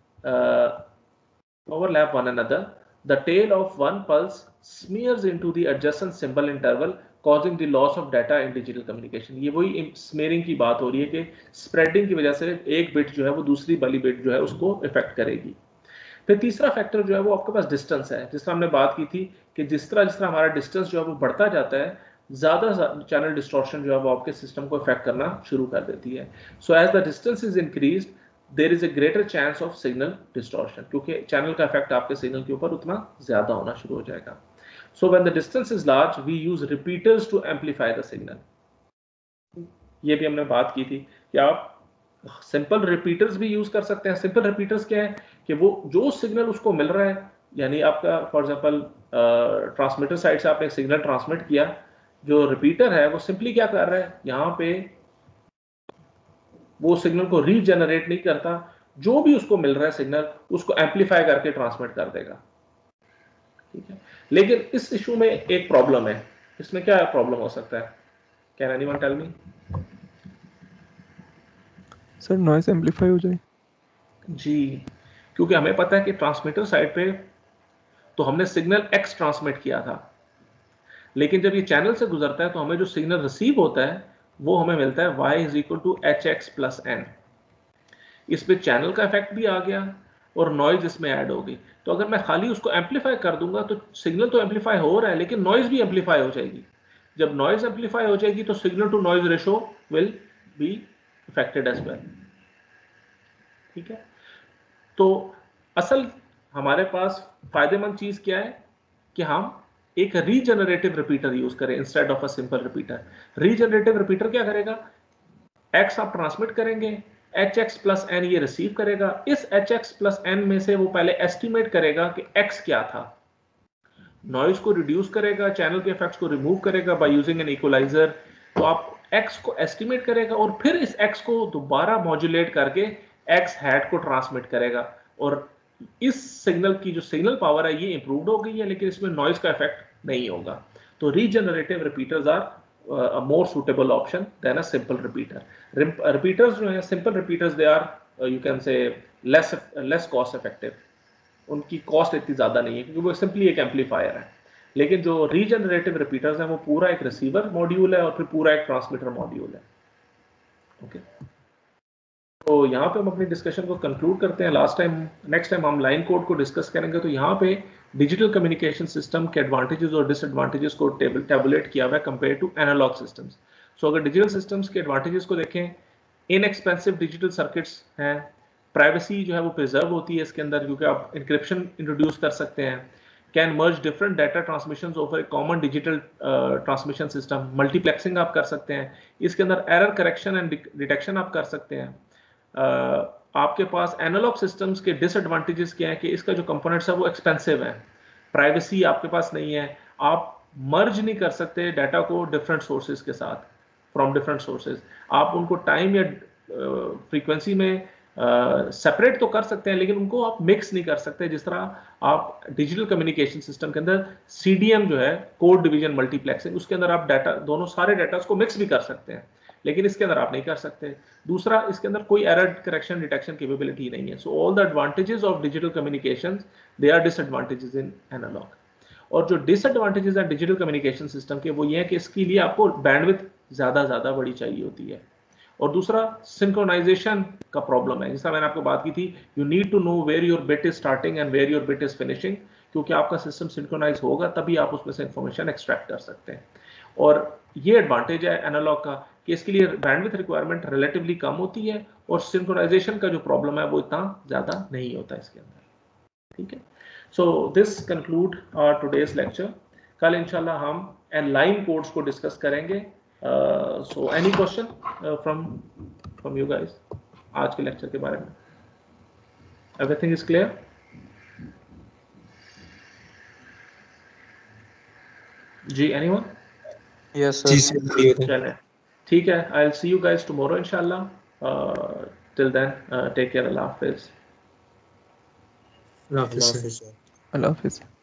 The tail of one pulse smears into the adjacent symbol interval, causing the loss of data in digital communication। ये वही स्मेयरिंग की बात हो रही है कि स्प्रेडिंग की वजह से एक बिट जो है वो दूसरी वाली बिट जो है उसको इफेक्ट करेगी। फिर तीसरा फैक्टर जो है वो आपके पास डिस्टेंस है, जिस तरह हमने बात की थी कि जिस तरह हमारा डिस्टेंस जो है वो बढ़ता जाता है, ज्यादा चैनल डिस्टॉर्शन जो है वो आपके सिस्टम को इफेक्ट करना शुरू कर देती है। So as the distance is increased there is a greater chance of signal distortion, क्योंकि चैनल का इफेक्ट आपके सिग्नल के ऊपर उतना ज्यादा होना शुरू हो जाएगा। So when the distance is large we use repeaters to amplify the signal. ये भी हमने बात की थी कि आप सिंपल रिपीटर्स भी यूज कर सकते हैं। सिंपल रिपीटर्स क्या है कि वो जो सिग्नल उसको मिल रहा है, यानी आपका फॉर एग्जांपल ट्रांसमीटर साइड से आपने एक सिग्नल ट्रांसमिट किया, जो रिपीटर है वो सिंपली क्या कर रहा है, यहाँ पे वो सिग्नल को रीजनरेट नहीं करता, जो भी उसको मिल रहा है सिग्नल उसको एम्पलीफाई करके ट्रांसमिट कर देगा। ठीक है। लेकिन इस इशू में एक प्रॉब्लम है। इसमें क्या प्रॉब्लम हो सकता है? Can anyone tell me? Sir noise amplify हो जाए जी, क्योंकि हमें पता है कि ट्रांसमीटर साइड पे तो हमने सिग्नल x ट्रांसमिट किया था, लेकिन जब ये चैनल से गुजरता है तो हमें जो सिग्नल रिसीव होता है वो हमें मिलता है y = hx + n। इस पे चैनल का इफेक्ट भी आ गया और नॉइज इसमें ऐड हो गई। तो अगर मैं खाली उसको एम्पलीफाई कर दूंगा तो सिग्नल तो एम्पलीफाई हो रहा है लेकिन नॉइज भी एम्पलीफाई हो जाएगी। जब नॉइज एम्पलीफाई हो जाएगी तो signal to noise ratio will be affected as well. ठीक है, तो असल हमारे पास फायदेमंद चीज क्या है कि हम एक रीजनरेटिव रिपीटर यूज करें instead of a simple repeater. Regenerative repeater क्या करेगा, x आप ट्रांसमिट करेंगे, hx प्लस n ये रिसीव करेगा, इस hx प्लस n में से वो पहले एस्टिमेट करेगा कि x क्या था, नॉइज को रिड्यूस करेगा, चैनल के इफेक्ट्स को रिमूव करेगा बाय यूजिंग एन इक्वलाइजर। तो आप x को एस्टिमेट करेगा और फिर इस x को दोबारा मॉड्यूलेट करके x हैट को ट्रांसमिट करेगा। और इस सिग्नल की जो सिग्नल पावर है ये इंप्रूव्ड हो गई है लेकिन इसमें नॉइज का इफेक्ट नहीं होगा। तो regenerative repeaters are a more suitable option than a simple repeater. Repeaters जो हैं simple repeaters they are you can say less cost effective. उनकी कॉस्ट इतनी ज़्यादा नहीं है क्योंकि वो सिंपली एक एम्पलीफायर है। लेकिन जो रीजनरेटिव रिपीटर्स हैं वो पूरा एक रिसीवर मॉड्यूल है और फिर पूरा एक ट्रांसमीटर मॉड्यूल है। ओके, तो यहाँ पे हम अपनी डिस्कशन को कंक्लूड करते हैं। नेक्स्ट टाइम हम लाइन कोड को डिस्कस करेंगे। तो यहाँ पे डिजिटल कम्युनिकेशन सिस्टम के एडवांटेजेस और डिसएडवांटेजेस को टेबुलेट किया हुआ है compare to analog systems. So अगर डिजिटल सिस्टम्स के एडवांटेजेस को देखें, इनएक्सपेंसिव डिजिटल सर्किट्स हैं, प्राइवेसी जो है वो प्रिजर्व होती है इसके अंदर क्योंकि आप इंक्रिप्शन इंट्रोड्यूस कर सकते हैं, can merge different data transmission over a common digital transmission system, multiplexing आप कर सकते हैं, इसके अंदर एरर करेक्शन एंड डिटेक्शन आप कर सकते हैं। आपके पास एनालॉग सिस्टम्स के डिसएडवांटेजेस क्या है कि इसका जो कंपोनेंट्स है वो एक्सपेंसिव है, प्राइवेसी आपके पास नहीं है, आप मर्ज नहीं कर सकते डाटा को डिफरेंट सोर्सेज के साथ फ्रॉम डिफरेंट सोर्सेज, आप उनको टाइम या फ्रीक्वेंसी में सेपरेट तो कर सकते हैं लेकिन उनको आप मिक्स नहीं कर सकते जिस तरह आप डिजिटल कम्युनिकेशन सिस्टम के अंदर CDM जो है कोड डिवीजन मल्टीप्लेक्सिंग, उसके अंदर आप डाटा दोनों सारे डाटा को मिक्स भी कर सकते हैं लेकिन इसके अंदर आप नहीं कर सकते। दूसरा, इसके अंदर कोई एरर करेक्शन डिटेक्शन कैपेबिलिटी नहीं है। So all the advantages of digital communications they are disadvantages in analog. और जो डिसएडवांटेजेस हैं डिजिटल कम्युनिकेशन सिस्टम के वो ये है कि इसके लिए आपको बैंडविड्थ ज़्यादा बड़ी चाहिए होती है। और दूसरा, सिंक्रोनाइजेशन का प्रॉब्लम है। जैसा मैंने आपको बात की थी, you need to know where your bit is starting and where your bit is finishing, क्योंकि आपका सिस्टम सिंक्रोनाइज होगा तभी आप उसमें से इंफॉर्मेशन एक्सट्रैक्ट कर सकते हैं। और ये एडवांटेज है एनालॉग का कि इसके लिए बैंडविड्थ रिक्वायरमेंट रिलेटिवली कम होती है और सिंक्रोनाइजेशन का जो प्रॉब्लम है वो इतना ज़्यादा नहीं होता इसके अंदर। ठीक है, so this conclude our today's lecture. कल इंशाल्लाह हम लाइन कोड्स को डिस्कस करेंगे। So any question from you guys आज के लेक्चर के बारे में? Everything is clear? जी, एनीवन? Yes sir. चलें, ठीक है, I will see you guys tomorrow इंशाल्लाह। टिल देन टेक केयर, अल्लाह हाफिज। अल्लाह हाफिज।